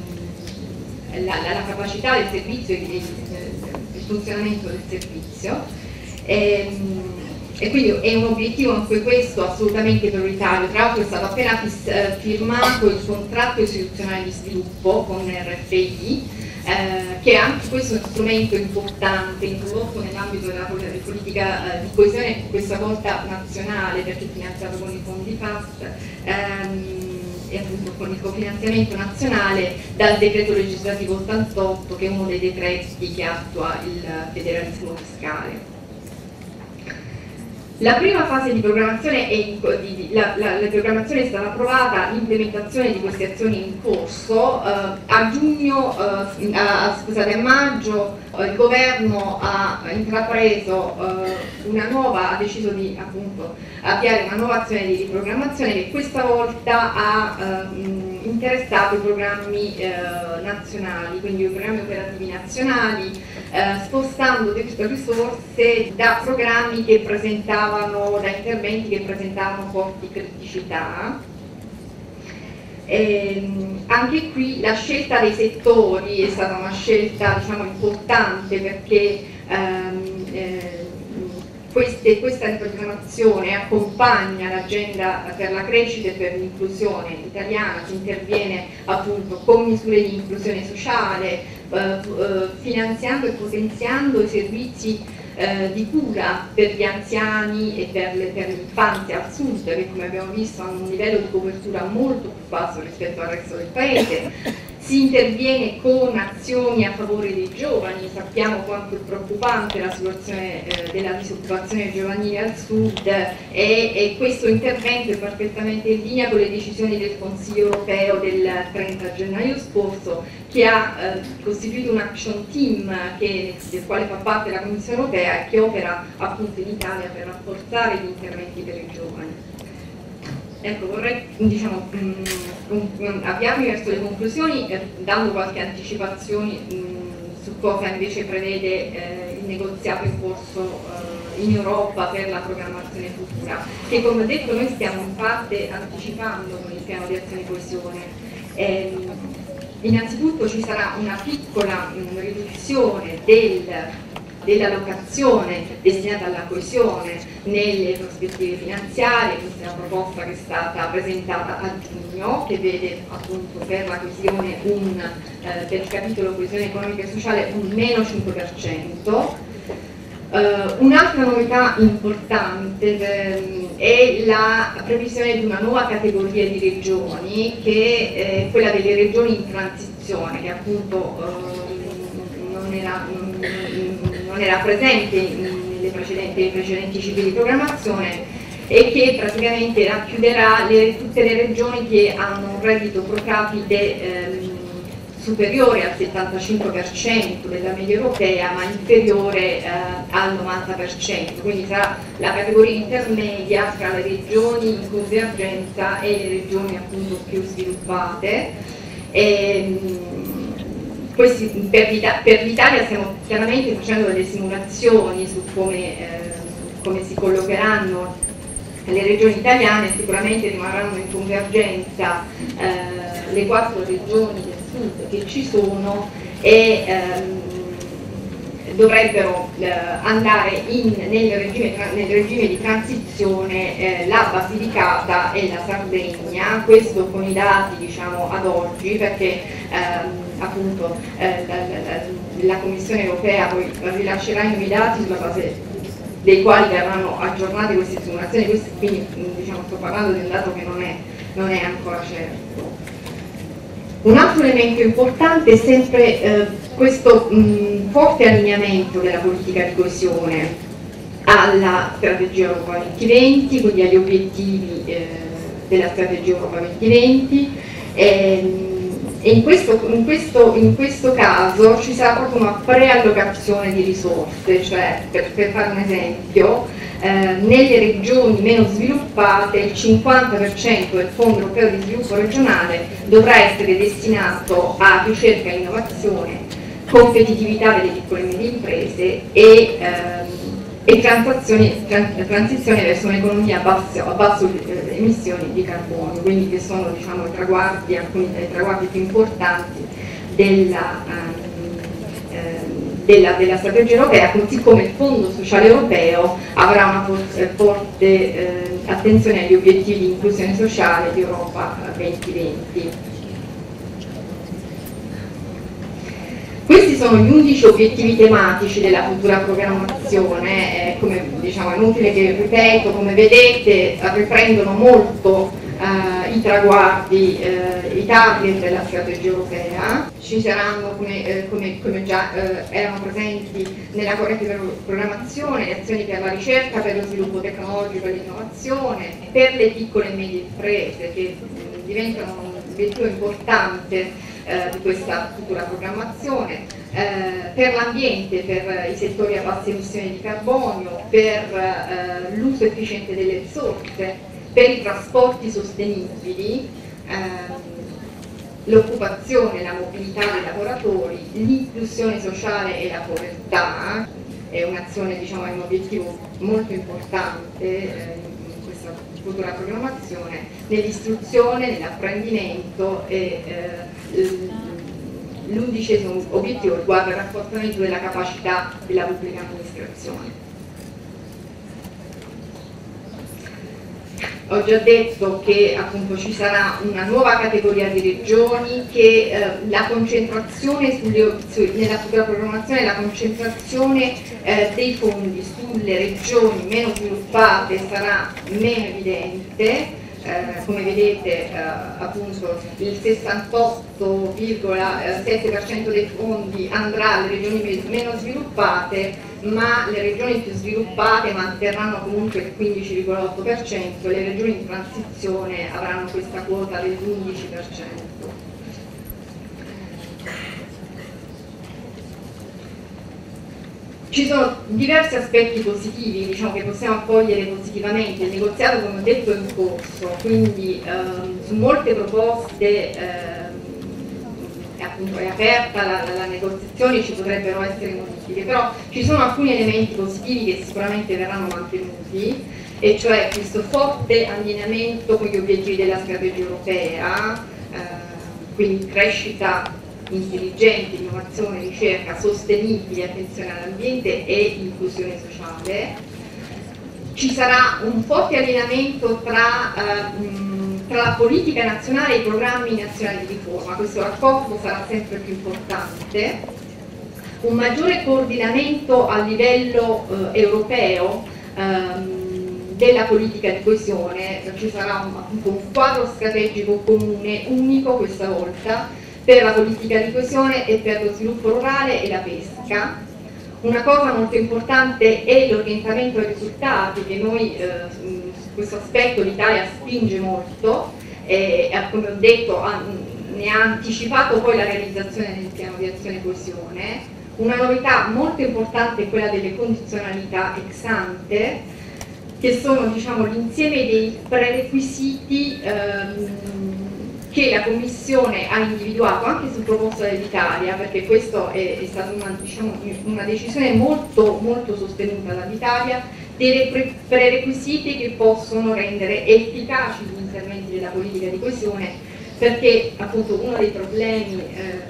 S3: La, la, la capacità del servizio e il, il funzionamento del servizio e, e quindi è un obiettivo anche questo assolutamente prioritario. Tra l'altro è stato appena firmato il contratto istituzionale di sviluppo con R F I, eh, che è anche questo un strumento importante introdotto nell'ambito della politica eh, di coesione, questa volta nazionale perché finanziato con i fondi FAST, ehm, e appunto con il cofinanziamento nazionale dal decreto legislativo ottantotto, che è uno dei decreti che attua il federalismo fiscale. La prima fase di programmazione, è in, di, di, la, la, la programmazione è stata approvata, l'implementazione di queste azioni in corso. Eh, a giugno, eh, a, scusate, a maggio eh, il governo ha intrapreso eh, una nuova, ha deciso di appunto avviare una nuova azione di riprogrammazione che questa volta ha eh, interessato i programmi eh, nazionali, quindi i programmi operativi nazionali, eh, spostando risorse da programmi che presentavano, da interventi che presentavano forti criticità. E, anche qui la scelta dei settori è stata una scelta, diciamo, importante perché ehm, eh, Queste, questa riprogrammazione accompagna l'agenda per la crescita e per l'inclusione italiana, si interviene appunto con misure di inclusione sociale, eh, eh, finanziando e potenziando i servizi eh, di cura per gli anziani e per, le, per l'infanzia al sud, che come abbiamo visto hanno un livello di copertura molto più basso rispetto al resto del paese. Si interviene con azioni a favore dei giovani, sappiamo quanto è preoccupante la situazione eh, della disoccupazione giovanile al sud e, e questo intervento è perfettamente in linea con le decisioni del Consiglio europeo del trenta gennaio scorso, che ha eh, costituito un action team che, del quale fa parte la Commissione europea e che opera appunto in Italia per rafforzare gli interventi per i giovani. Ecco, vorrei, diciamo, mh, avviarmi verso le conclusioni eh, dando qualche anticipazione mh, su cosa invece prevede eh, il negoziato in corso eh, in Europa per la programmazione futura, che come ho detto noi stiamo in parte anticipando con il piano di azione coesione. Eh, innanzitutto ci sarà una piccola mh, riduzione del dell'allocazione destinata alla coesione nelle prospettive finanziarie. Questa è una proposta che è stata presentata a giugno, che vede appunto per la coesione un, eh, per il capitolo coesione economica e sociale un meno cinque per cento. Uh, un'altra novità importante ehm, è la previsione di una nuova categoria di regioni, che è quella delle regioni in transizione, che appunto uh, non era, non, non era presente nelle precedenti, nei precedenti cicli di programmazione, e che praticamente racchiuderà le, tutte le regioni che hanno un reddito pro capite ehm, superiore al settantacinque per cento della media europea ma inferiore eh, al novanta per cento, quindi sarà la categoria intermedia tra le regioni in convergenza e le regioni appunto più sviluppate. E, questi, per, per l'Italia stiamo chiaramente facendo delle simulazioni su come, eh, come si collocheranno le regioni italiane. Sicuramente rimarranno in convergenza eh, le quattro regioni del sud che ci sono e ehm, dovrebbero eh, andare in, nel, regime, nel regime di transizione eh, la Basilicata e la Sardegna, questo con i dati diciamo ad oggi, perché ehm, appunto eh, la, la, la Commissione europea poi rilascerà i nuovi dati sulla base dei quali verranno aggiornate queste simulazioni, questi, quindi diciamo, sto parlando di un dato che non è, non è ancora certo. Un altro elemento importante è sempre eh, questo mh, forte allineamento della politica di coesione alla strategia Europa duemilaventi, quindi agli obiettivi eh, della strategia Europa duemilaventi. E, e in, questo, in, questo, in questo caso ci sarà proprio una preallocazione di risorse, cioè per, per fare un esempio, eh, nelle regioni meno sviluppate il cinquanta per cento del Fondo Europeo di Sviluppo Regionale dovrà essere destinato a ricerca e innovazione, competitività delle piccole e medie imprese e, ehm, e transizione, transizione verso un'economia a basse, a basse emissioni di carbonio, quindi che sono diciamo, i traguardi, alcuni dei traguardi più importanti della, eh, della, della strategia europea, così come il Fondo Sociale Europeo avrà una forte, forte eh, attenzione agli obiettivi di inclusione sociale di Europa duemilaventi. Questi sono gli undici obiettivi tematici della futura programmazione, eh, come diciamo è inutile che ripeto, come vedete riprendono molto eh, i traguardi, eh, i target della strategia europea. Ci saranno, come, eh, come, come già eh, erano presenti nella corrente programmazione, le azioni per la ricerca, per lo sviluppo tecnologico e l'innovazione, per le piccole e medie imprese che mh, diventano un obiettivo importante Eh, di questa futura programmazione, eh, per l'ambiente, per i settori a basse emissioni di carbonio, per eh, l'uso efficiente delle risorse, per i trasporti sostenibili, eh, l'occupazione, la mobilità dei lavoratori, l'inclusione sociale e la povertà. È un'azione, diciamo, è un obiettivo molto importante eh, futura programmazione, nell'istruzione, nell'apprendimento e eh, l'undicesimo obiettivo riguarda il rafforzamento della capacità della pubblica amministrazione. Ho già detto che appunto ci sarà una nuova categoria di regioni, che eh, la concentrazione sulle, su, nella futura programmazione, la concentrazione eh, dei fondi sulle regioni meno sviluppate sarà meno evidente. Eh, come vedete eh, appunto il sessantotto virgola sette per cento dei fondi andrà alle regioni meno sviluppate, ma le regioni più sviluppate manterranno comunque il quindici virgola otto per cento e le regioni in transizione avranno questa quota dell'undici per cento. Ci sono diversi aspetti positivi, diciamo, che possiamo accogliere positivamente. Il negoziato, come ho detto, è in corso, quindi ehm, su molte proposte ehm, appunto è aperta la, la, la negoziazione, ci potrebbero essere modifiche, però ci sono alcuni elementi positivi che sicuramente verranno mantenuti, e cioè questo forte allineamento con gli obiettivi della strategia europea, eh, quindi crescita intelligente, innovazione, ricerca, sostenibile, attenzione all'ambiente e inclusione sociale. Ci sarà un forte allineamento tra, eh, mh, tra la politica nazionale e i programmi nazionali di riforma, questo rapporto sarà sempre più importante, un maggiore coordinamento a livello eh, europeo ehm, della politica di coesione, ci sarà un, un quadro strategico comune, unico questa volta, per la politica di coesione e per lo sviluppo rurale e la pesca. Una cosa molto importante è l'orientamento ai risultati, che noi eh, questo aspetto l'Italia spinge molto e, come ho detto, ha, ne ha anticipato poi la realizzazione del piano di azione e coesione. Una novità molto importante è quella delle condizionalità ex ante, che sono, diciamo, l'insieme dei prerequisiti ehm, che la Commissione ha individuato anche su proposta dell'Italia, perché questa è, è stata una, diciamo, una decisione molto, molto sostenuta dall'Italia, dei pre prerequisiti che possono rendere efficaci gli interventi della politica di coesione, perché appunto uno dei problemi eh,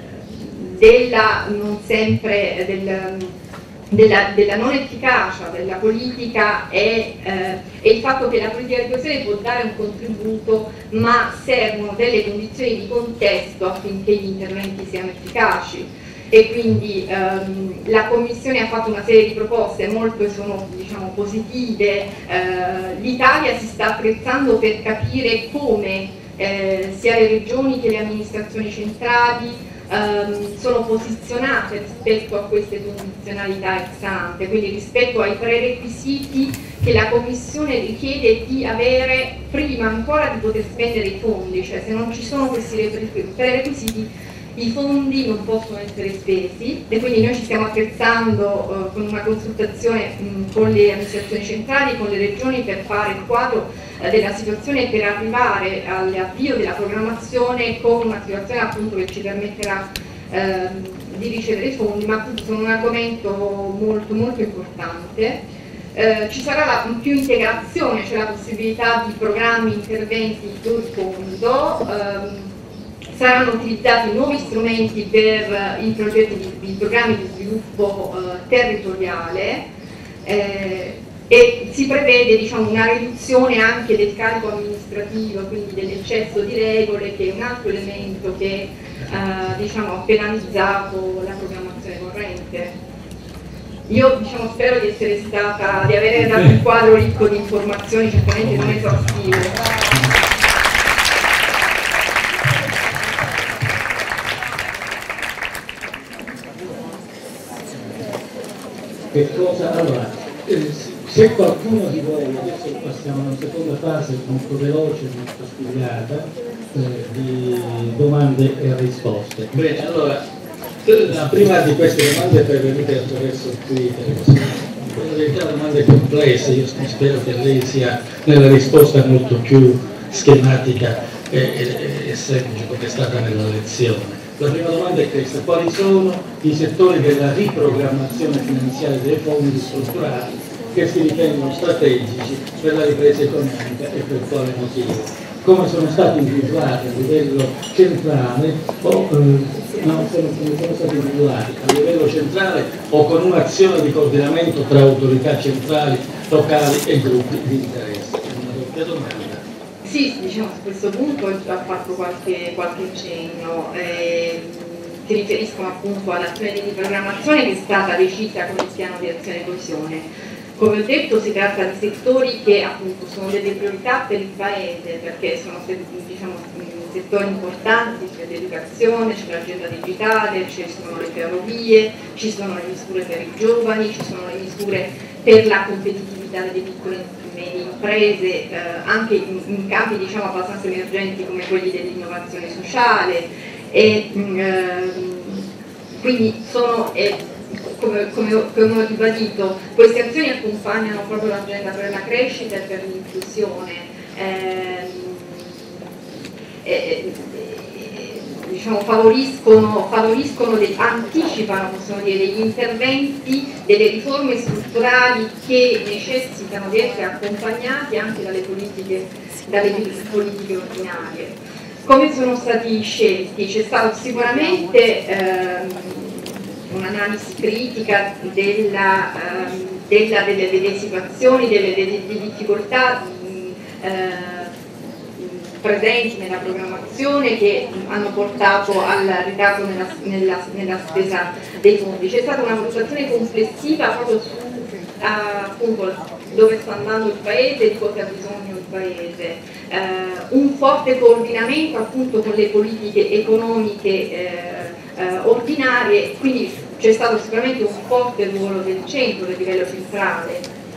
S3: della non sempre del, della, della non efficacia della politica è, eh, è il fatto che la politica di coesione può dare un contributo, ma servono delle condizioni di contesto affinché gli interventi siano efficaci. E quindi ehm, la Commissione ha fatto una serie di proposte, molte sono, diciamo, positive. eh, l'Italia si sta attrezzando per capire come eh, sia le regioni che le amministrazioni centrali ehm, sono posizionate rispetto a queste condizionalità ex ante, quindi rispetto ai prerequisiti che la Commissione richiede di avere prima ancora di poter spendere i fondi, cioè se non ci sono questi prerequisiti i fondi non possono essere spesi, e quindi noi ci stiamo attrezzando eh, con una consultazione mh, con le amministrazioni centrali, con le regioni, per fare il quadro eh, della situazione e per arrivare all'avvio della programmazione con una situazione appunto che ci permetterà eh, di ricevere i fondi, ma appunto sono un argomento molto molto importante. Eh, ci sarà la, più integrazione, cioè la possibilità di programmi, interventi sul fondo. ehm, Saranno utilizzati nuovi strumenti per i progetti di, i programmi di sviluppo eh, territoriale eh, e si prevede, diciamo, una riduzione anche del carico amministrativo, quindi dell'eccesso di regole, che è un altro elemento che eh, diciamo, ha penalizzato la programmazione corrente. Io, diciamo, spero di essere stata, di avere dato un quadro ricco di informazioni, certamente non esaustivo.
S1: Che cosa? Allora, eh, se qualcuno di voi, adesso passiamo a una seconda fase molto veloce, molto studiata, eh, di domande e risposte. Bene, allora, la prima di queste domande è pervenute attraverso Twitter, in realtà domande complesse, io spero che lei sia nella risposta molto più schematica e, e, e semplice come è stata nella lezione. La prima domanda è questa: quali sono i settori della riprogrammazione finanziaria dei fondi strutturali che si ritengono strategici per la ripresa economica e per quale motivo? Come sono stati individuati a livello centrale o eh, no, sono, sono stati individuati a livello centrale o con un'azione di coordinamento tra autorità centrali, locali e gruppi di interesse? È una doppia domanda.
S3: Sì, diciamo, su questo punto ho già fatto qualche, qualche cenno, eh, si riferiscono appunto all'azione di programmazione che è stata decisa con il piano di azione e coesione. Come ho detto, si tratta di settori che appunto sono delle priorità per il Paese, perché sono, diciamo, settori importanti, c'è l'educazione, c'è l'agenda digitale, ci sono le ferrovie, ci sono le misure per i giovani, ci sono le misure per la competitività delle piccole medie imprese, eh, anche in, in campi, diciamo, abbastanza emergenti come quelli dell'innovazione sociale, e mh, quindi sono, eh, come, come, come ho ribadito, queste azioni accompagnano proprio l'agenda per la crescita e per l'inclusione. Eh, eh, diciamo, favoriscono, favoriscono dei, anticipano, possiamo dire, degli interventi, delle riforme strutturali che necessitano di essere accompagnati anche dalle politiche, dalle politiche ordinarie. Come sono stati scelti? C'è stata sicuramente ehm, un'analisi critica della, ehm, della, delle, delle situazioni, delle, delle, delle difficoltà mh, eh, presenti nella programmazione che hanno portato al ritardo nella, nella, nella spesa dei fondi. C'è stata una valutazione complessiva proprio su uh, appunto, dove sta andando il Paese e di cosa ha bisogno il Paese. Uh, un forte coordinamento appunto con le politiche economiche eh, eh, ordinarie, quindi c'è stato sicuramente un forte ruolo del centro, del livello centrale.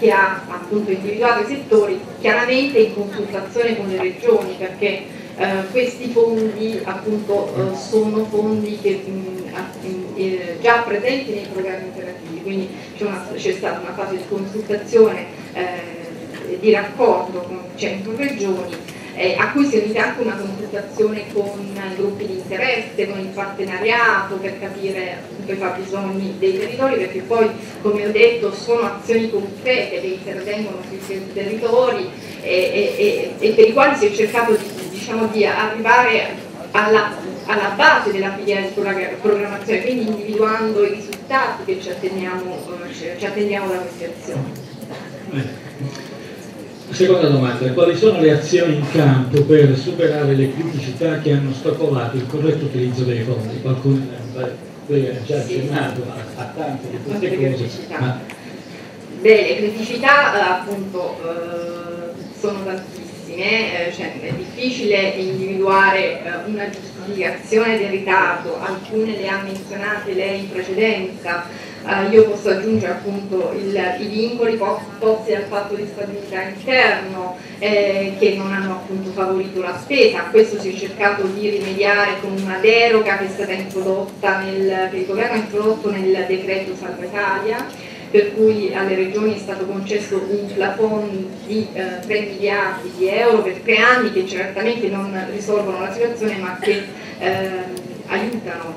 S3: che ha appunto individuato i settori, chiaramente in consultazione con le regioni, perché eh, questi fondi appunto eh, sono fondi che mh, eh, già presenti nei programmi operativi, quindi c'è stata una fase di consultazione, eh, di raccordo con cento regioni, Eh, a cui si è unita anche una consultazione con gruppi di interesse, con il partenariato per capire appunto i fabbisogni dei territori, perché poi, come ho detto, sono azioni concrete che intervengono sui territori e, e, e, e per i quali si è cercato di, diciamo, di arrivare alla, alla base della filiera di programmazione, quindi individuando i risultati che ci attendiamo, ci attendiamo da queste azioni.
S1: Seconda domanda, quali sono le azioni in campo per superare le criticità che hanno ostacolato il corretto utilizzo dei fondi? Qualcuno ha già accennato a, a tante di queste cose. Ma...
S3: Beh, le criticità appunto eh, sono tantissime, eh, cioè, è difficile individuare eh, una giustificazione del ritardo, alcune le ha menzionate lei in precedenza. Uh, io posso aggiungere appunto il, i vincoli posti dal patto di stabilità interno eh, che non hanno appunto favorito la spesa. A questo si è cercato di rimediare con una deroga che è stata introdotta nel, che il governo ha introdotto nel decreto Salva Italia, per cui alle regioni è stato concesso un plafond di eh, tre miliardi di euro per tre anni che certamente non risolvono la situazione ma che eh, aiutano.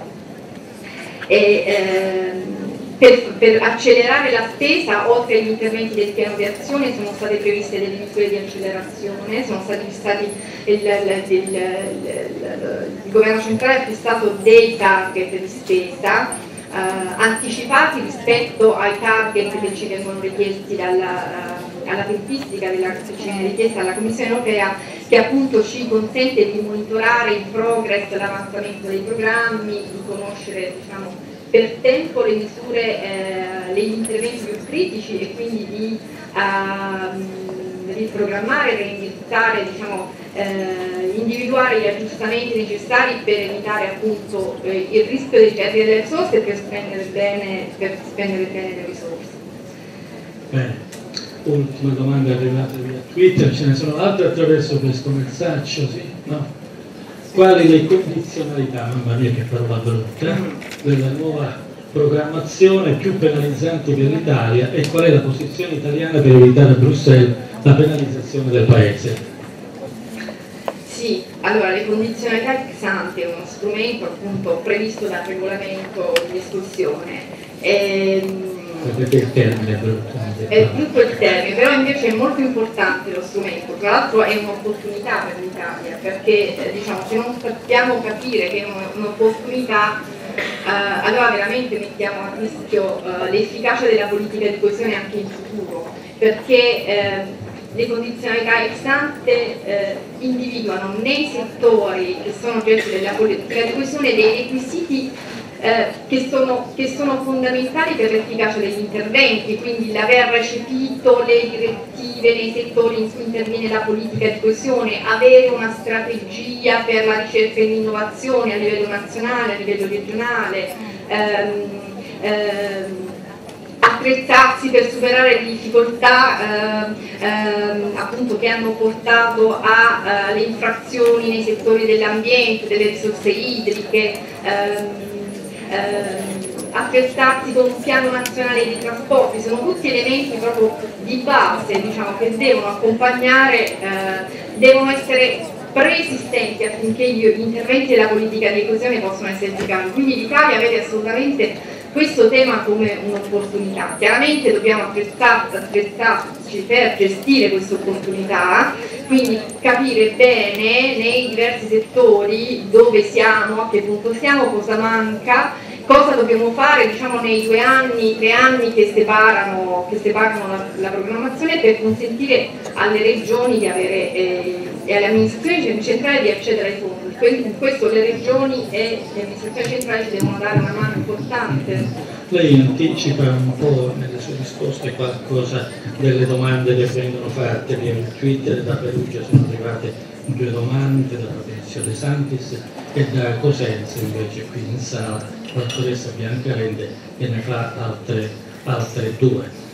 S3: E, ehm, Per, per accelerare la spesa, oltre agli interventi del piano di azione, sono state previste delle misure di accelerazione, sono stati fissati il, il, il, il, il governo centrale ha fissato dei target di spesa eh, anticipati rispetto ai target che ci vengono richiesti dalla, uh, alla tempistica della, che ci viene richiesta dalla Commissione europea, che appunto ci consente di monitorare in progress l'avanzamento dei programmi, di conoscere, diciamo, per tempo le misure, eh, gli interventi più critici e quindi di uh, riprogrammare, reindirizzare, diciamo, eh, individuare gli aggiustamenti necessari per evitare appunto eh, il rischio di perdere delle risorse e per spendere bene, per spendere bene le risorse.
S1: Bene, ultima domanda arrivata via Twitter, ce ne sono altre attraverso questo messaggio, sì? No? Quali le condizionalità, mamma mia che parola brutta, della nuova programmazione più penalizzanti per l'Italia e qual è la posizione italiana per evitare a Bruxelles la penalizzazione del Paese?
S3: Sì, allora le condizionalità ex ante è uno strumento appunto previsto dal regolamento di esclusione. Ehm,
S1: Perché il termine è brutto.
S3: È brutto il termine, però invece è molto importante lo strumento, tra l'altro è un'opportunità per l'Italia, perché eh, diciamo, se non sappiamo capire che è un'opportunità, eh, allora veramente mettiamo a rischio eh, l'efficacia della politica di coesione anche in futuro, perché eh, le condizionalità ex ante eh, individuano nei settori che sono oggetto della politica di coesione dei requisiti Eh, che, sono, che sono fondamentali per l'efficacia degli interventi, quindi l'aver recepito le direttive nei settori in cui interviene la politica di coesione, avere una strategia per la ricerca e l'innovazione a livello nazionale, a livello regionale, ehm, ehm, attrezzarsi per superare le difficoltà eh, ehm, appunto che hanno portato alle uh, infrazioni nei settori dell'ambiente, delle risorse idriche, ehm, ehm, attrezzarsi con un piano nazionale di trasporti, sono tutti elementi proprio di base, diciamo, che devono accompagnare, eh, devono essere preesistenti affinché gli interventi della politica di coesione possano essere efficaci. Quindi l'Italia vede assolutamente questo tema come un'opportunità. Chiaramente dobbiamo attrezzarci per gestire questa opportunità, quindi capire bene nei diversi settori dove siamo, a che punto siamo, cosa manca, cosa dobbiamo fare, diciamo, nei due anni, tre anni che separano, che separano la, la programmazione, per consentire alle regioni di avere, eh, e alle amministrazioni centrali di accedere ai fondi. In questo le regioni e le amministrazioni centrali ci devono dare una mano importante.
S1: Lei anticipa un po' nelle sue risposte qualcosa delle domande che vengono fatte via Twitter. Da Perugia sono arrivate due domande, da Fabrizio De Santis e da Cosenza invece qui in sala, la dottoressa Biancarende che ne fa altre, altre due.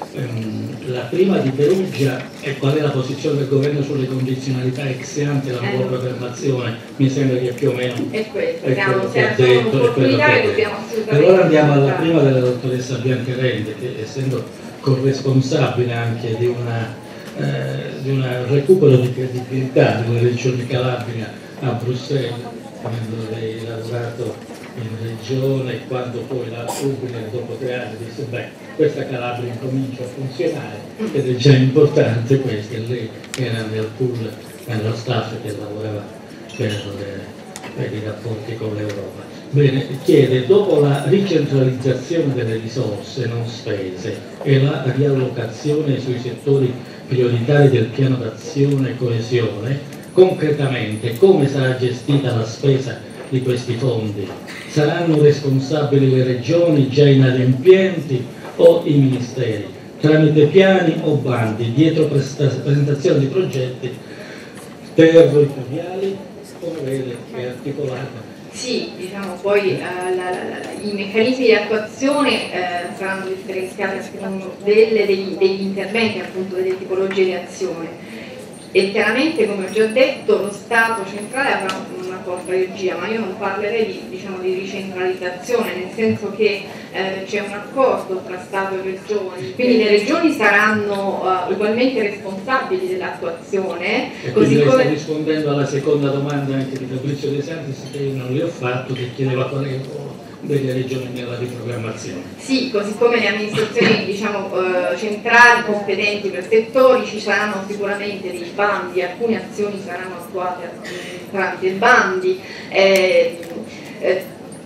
S1: ehm, la prima di Perugia, e qual è la posizione del governo sulle condizionalità ex ante la nuova programmazione, mi sembra che più o meno
S3: è questo,
S1: è
S3: siamo
S1: quello che ha
S3: sempre
S1: detto, è quello che ha detto. Allora andiamo alla prima della dottoressa Biancarende, che essendo corresponsabile anche di una eh, di un recupero di credibilità delle regioni Calabria a Bruxelles, quando lei ha lavorato in regione, quando poi la Umbria dopo tre anni disse beh, questa Calabria incomincia a funzionare ed è già importante questo, e lei era nel pool, nello staff che lavorava per, le, per i rapporti con l'Europa. Bene, chiede, dopo la ricentralizzazione delle risorse non spese e la riallocazione sui settori prioritari del piano d'azione e coesione, concretamente come sarà gestita la spesa di questi fondi? Saranno responsabili le regioni già inadempienti o i ministeri? Tramite piani o bandi, dietro presentazione di progetti territoriali, come vede che è articolata?
S3: Sì, diciamo poi eh, la, la, i meccanismi di attuazione eh, saranno differenziati a seconda delle, degli, degli interventi, appunto delle tipologie di azione. E chiaramente, come ho già detto, lo Stato centrale avrà una forte regia, ma io non parlerei di, diciamo, di ricentralizzazione, nel senso che eh, c'è un accordo tra Stato e Regioni, quindi le Regioni saranno uh, ugualmente responsabili dell'attuazione.
S1: E così lei come... sta rispondendo alla seconda domanda anche di Fabrizio De Santis, che io non le ho fatto, che chiedeva qual è il ruolo delle regioni nella riprogrammazione.
S3: Sì, così come le amministrazioni diciamo, eh, centrali competenti per settori, ci saranno sicuramente dei bandi, alcune azioni saranno attuate tramite bandi, eh, eh,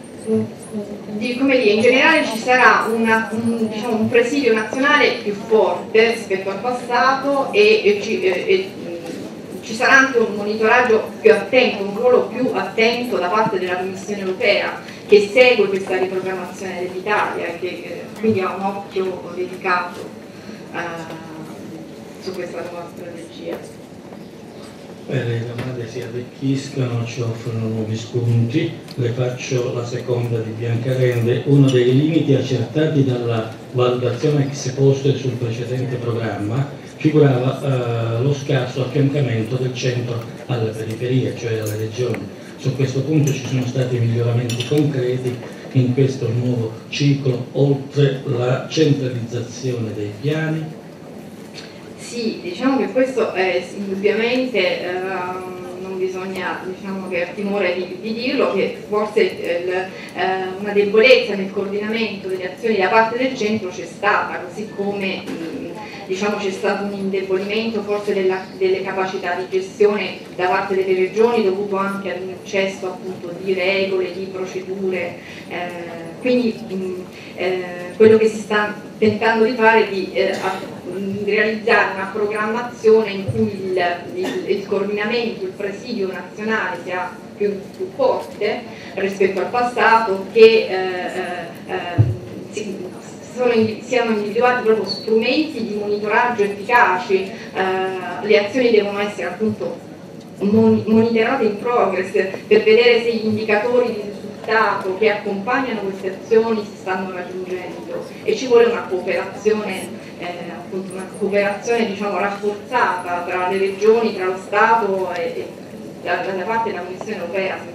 S3: di, come dire, in generale ci sarà una, un, diciamo, un presidio nazionale più forte rispetto al passato e, e, e, e ci sarà anche un monitoraggio più attento, un ruolo più attento da parte della Commissione europea che segue questa riprogrammazione dell'Italia e che eh, quindi ha un occhio dedicato eh, su questa nuova strategia.
S1: Bene, le domande si arricchiscono, ci offrono nuovi spunti. Le faccio la seconda di Biancarende. Uno dei limiti accertati dalla valutazione ex post sul precedente programma figurava eh, lo scarso affiancamento del centro alle periferie, cioè alle regioni. Su questo punto ci sono stati miglioramenti concreti in questo nuovo ciclo, oltre la centralizzazione dei piani?
S3: Sì, diciamo che questo è indubbiamente, eh, non bisogna diciamo, che ha timore di, di dirlo, che forse eh, eh, una debolezza nel coordinamento delle azioni da parte del centro c'è stata, così come mh, diciamo, c'è stato un indebolimento forse della, delle capacità di gestione da parte delle regioni dovuto anche ad un eccesso appunto di regole, di procedure, eh, quindi mh, eh, quello che si sta tentando di fare è di eh, a, realizzare una programmazione in cui il, il, il coordinamento, il presidio nazionale sia più, più forte rispetto al passato, che eh, eh, si, sono, siano individuati proprio strumenti di monitoraggio efficaci, eh, le azioni devono essere appunto monitorate in progress per vedere se gli indicatori di risultato che accompagnano queste azioni si stanno raggiungendo, e ci vuole una cooperazione, eh, appunto una cooperazione diciamo, rafforzata tra le regioni, tra lo Stato e, e da, da parte della Commissione europea.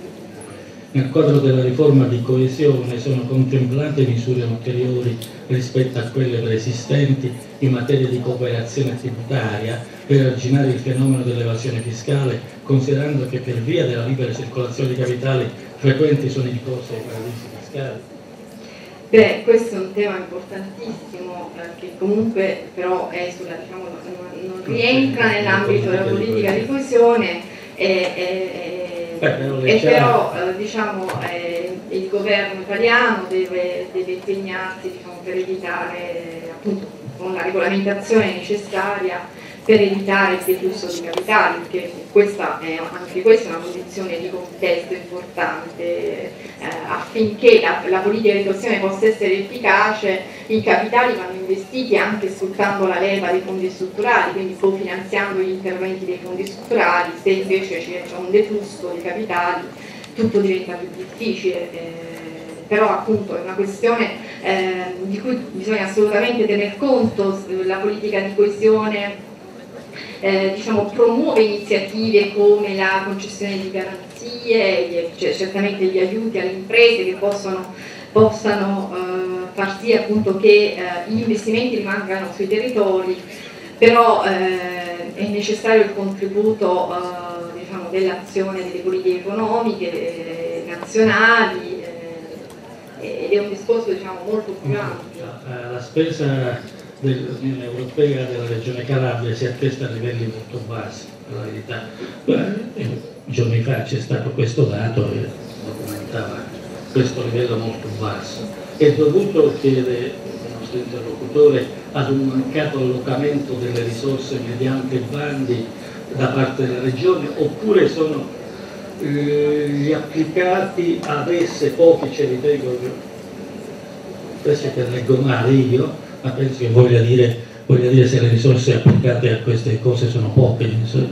S1: Nel quadro della riforma di coesione sono contemplate misure ulteriori rispetto a quelle preesistenti in materia di cooperazione tributaria per arginare il fenomeno dell'evasione fiscale, considerando che per via della libera circolazione di capitali frequenti sono i ricorsi ai paradisi fiscali?
S3: Beh, questo è un tema importantissimo eh, che comunque però è sulla, diciamo, non, non rientra nell'ambito della politica di coesione e, e,
S1: Beh,
S3: e però eh, diciamo, eh, il governo italiano deve, deve impegnarsi diciamo, per evitare appunto con la regolamentazione necessaria per evitare il deflusso di capitali, perché questa è, anche questa è una condizione di contesto importante, eh, affinché la, la politica di coesione possa essere efficace. I capitali vanno investiti anche sfruttando la leva dei fondi strutturali, quindi cofinanziando gli interventi dei fondi strutturali. Se invece c'è un deflusso di capitali tutto diventa più difficile. Eh, però appunto è una questione eh, di cui bisogna assolutamente tener conto. La politica di coesione eh, diciamo, promuove iniziative come la concessione di garanzie, cioè, certamente gli aiuti alle imprese che possono, possano eh, far sì appunto che eh, gli investimenti rimangano sui territori, però eh, è necessario il contributo eh, diciamo, dell'azione delle politiche economiche eh, nazionali, ed è un discorso diciamo, molto più ampio.
S1: La spesa dell'Unione Europea della Regione Calabria si attesta a livelli molto bassi, per la verità. Giorni fa c'è stato questo dato e documentava questo livello molto basso. È dovuto, chiede il nostro interlocutore, ad un mancato allocamento delle risorse mediante bandi da parte della Regione, oppure sono gli applicati ad esse, pochi ce li tengo, penso che leggo male io, ma penso che voglia dire, voglia dire se le risorse applicate a queste cose sono poche.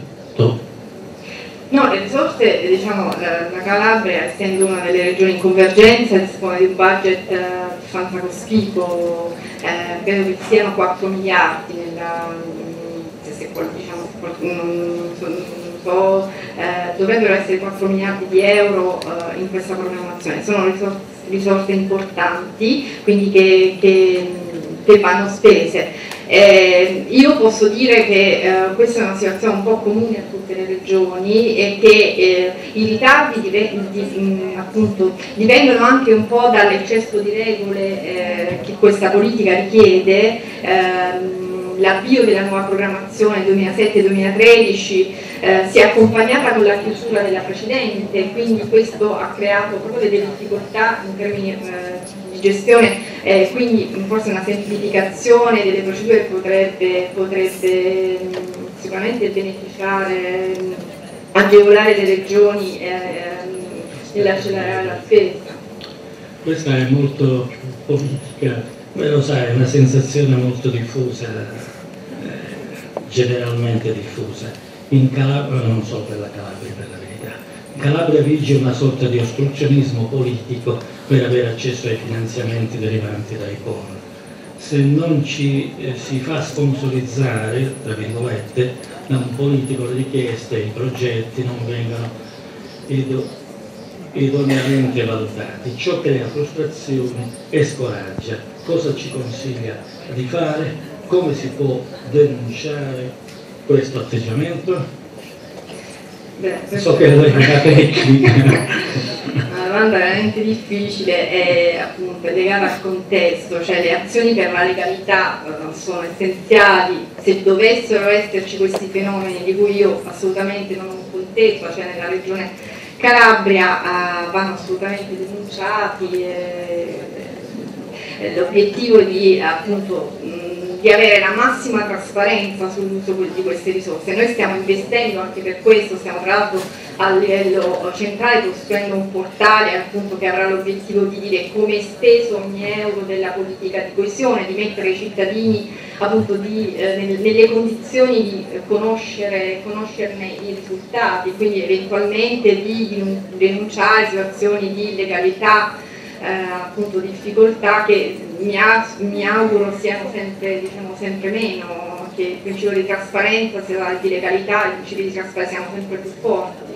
S3: No, le risorse, diciamo, la, la Calabria, essendo una delle regioni in convergenza, dispone di un budget eh, abbastanza cospicuo, eh, credo che siano quattro miliardi nella, se, se, diciamo, non so, non so eh, dovrebbero essere quattro miliardi di euro eh, in questa programmazione. Sono risorse, risorse importanti, quindi che, che, che vanno spese. Eh, io posso dire che eh, questa è una situazione un po' comune a tutte le regioni e che eh, i ritardi di, di, mh, appunto, dipendono anche un po' dall'eccesso di regole eh, che questa politica richiede. Ehm, L'avvio della nuova programmazione duemilasette duemilatredici eh, si è accompagnata con la chiusura della precedente, quindi questo ha creato proprio delle difficoltà in termini eh, di gestione, eh, quindi forse una semplificazione delle procedure potrebbe, potrebbe mh, sicuramente beneficiare, mh, agevolare le regioni eh, nell'accelerare la spesa.
S1: Questa è molto politica, beh, lo sai, è una sensazione molto diffusa, eh, generalmente diffusa. In Calabria, non solo per la Calabria, per la verità, in Calabria vige una sorta di ostruzionismo politico per avere accesso ai finanziamenti derivanti dai P O R. Se non ci eh, si fa sponsorizzare, tra virgolette, da un politico le richieste, i progetti non vengono edo, idoneamente valutati. Ciò crea frustrazione e scoraggia. Cosa ci consiglia di fare? Come si può denunciare questo atteggiamento?
S3: Beh,
S1: so che lei è una tecnica.
S3: Una domanda veramente difficile e appunto legata al contesto, cioè le azioni per la legalità uh, sono essenziali. Se dovessero esserci questi fenomeni di cui io assolutamente non ho contezza, cioè nella regione Calabria uh, vanno assolutamente denunciati. Eh, L'obiettivo di, appunto, mh, di avere la massima trasparenza sull'uso di queste risorse. Noi stiamo investendo anche per questo, stiamo tra l'altro a livello centrale costruendo un portale appunto, che avrà l'obiettivo di dire come è speso ogni euro della politica di coesione, di mettere i cittadini appunto di, eh, nelle condizioni di conoscere, conoscerne i risultati, quindi eventualmente di denunciare situazioni di illegalità, Eh, appunto difficoltà che mi, a, mi auguro siano sempre, diciamo, sempre meno, che il principio di trasparenza, se va di legalità, i principi di trasparenza siano sempre più forti.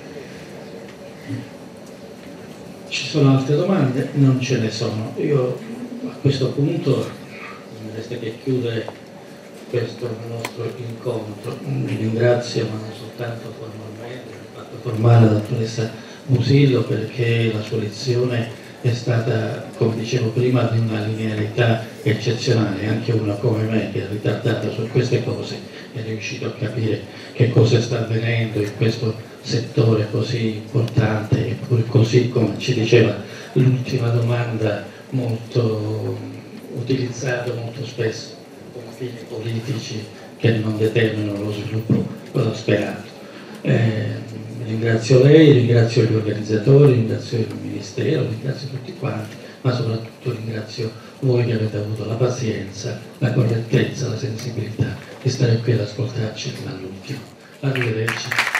S1: Ci sono altre domande? Non ce ne sono. Io a questo punto mi resta che chiudere questo nostro incontro. Vi ringrazio, ma non soltanto formalmente, il fatto formale la dottoressa Musillo, perché la sua lezione è stata, come dicevo prima, di una linearità eccezionale. Anche uno come me, che è ritardato su queste cose, è riuscito a capire che cosa sta avvenendo in questo settore così importante, eppure così, come ci diceva l'ultima domanda, molto utilizzato molto spesso con fini politici che non determinano lo sviluppo sperato. Eh, ringrazio lei, ringrazio gli organizzatori, ringrazio il Ministero, ringrazio tutti quanti, ma soprattutto ringrazio voi che avete avuto la pazienza, la correttezza, la sensibilità di stare qui ad ascoltarci fino all'ultimo. Arrivederci.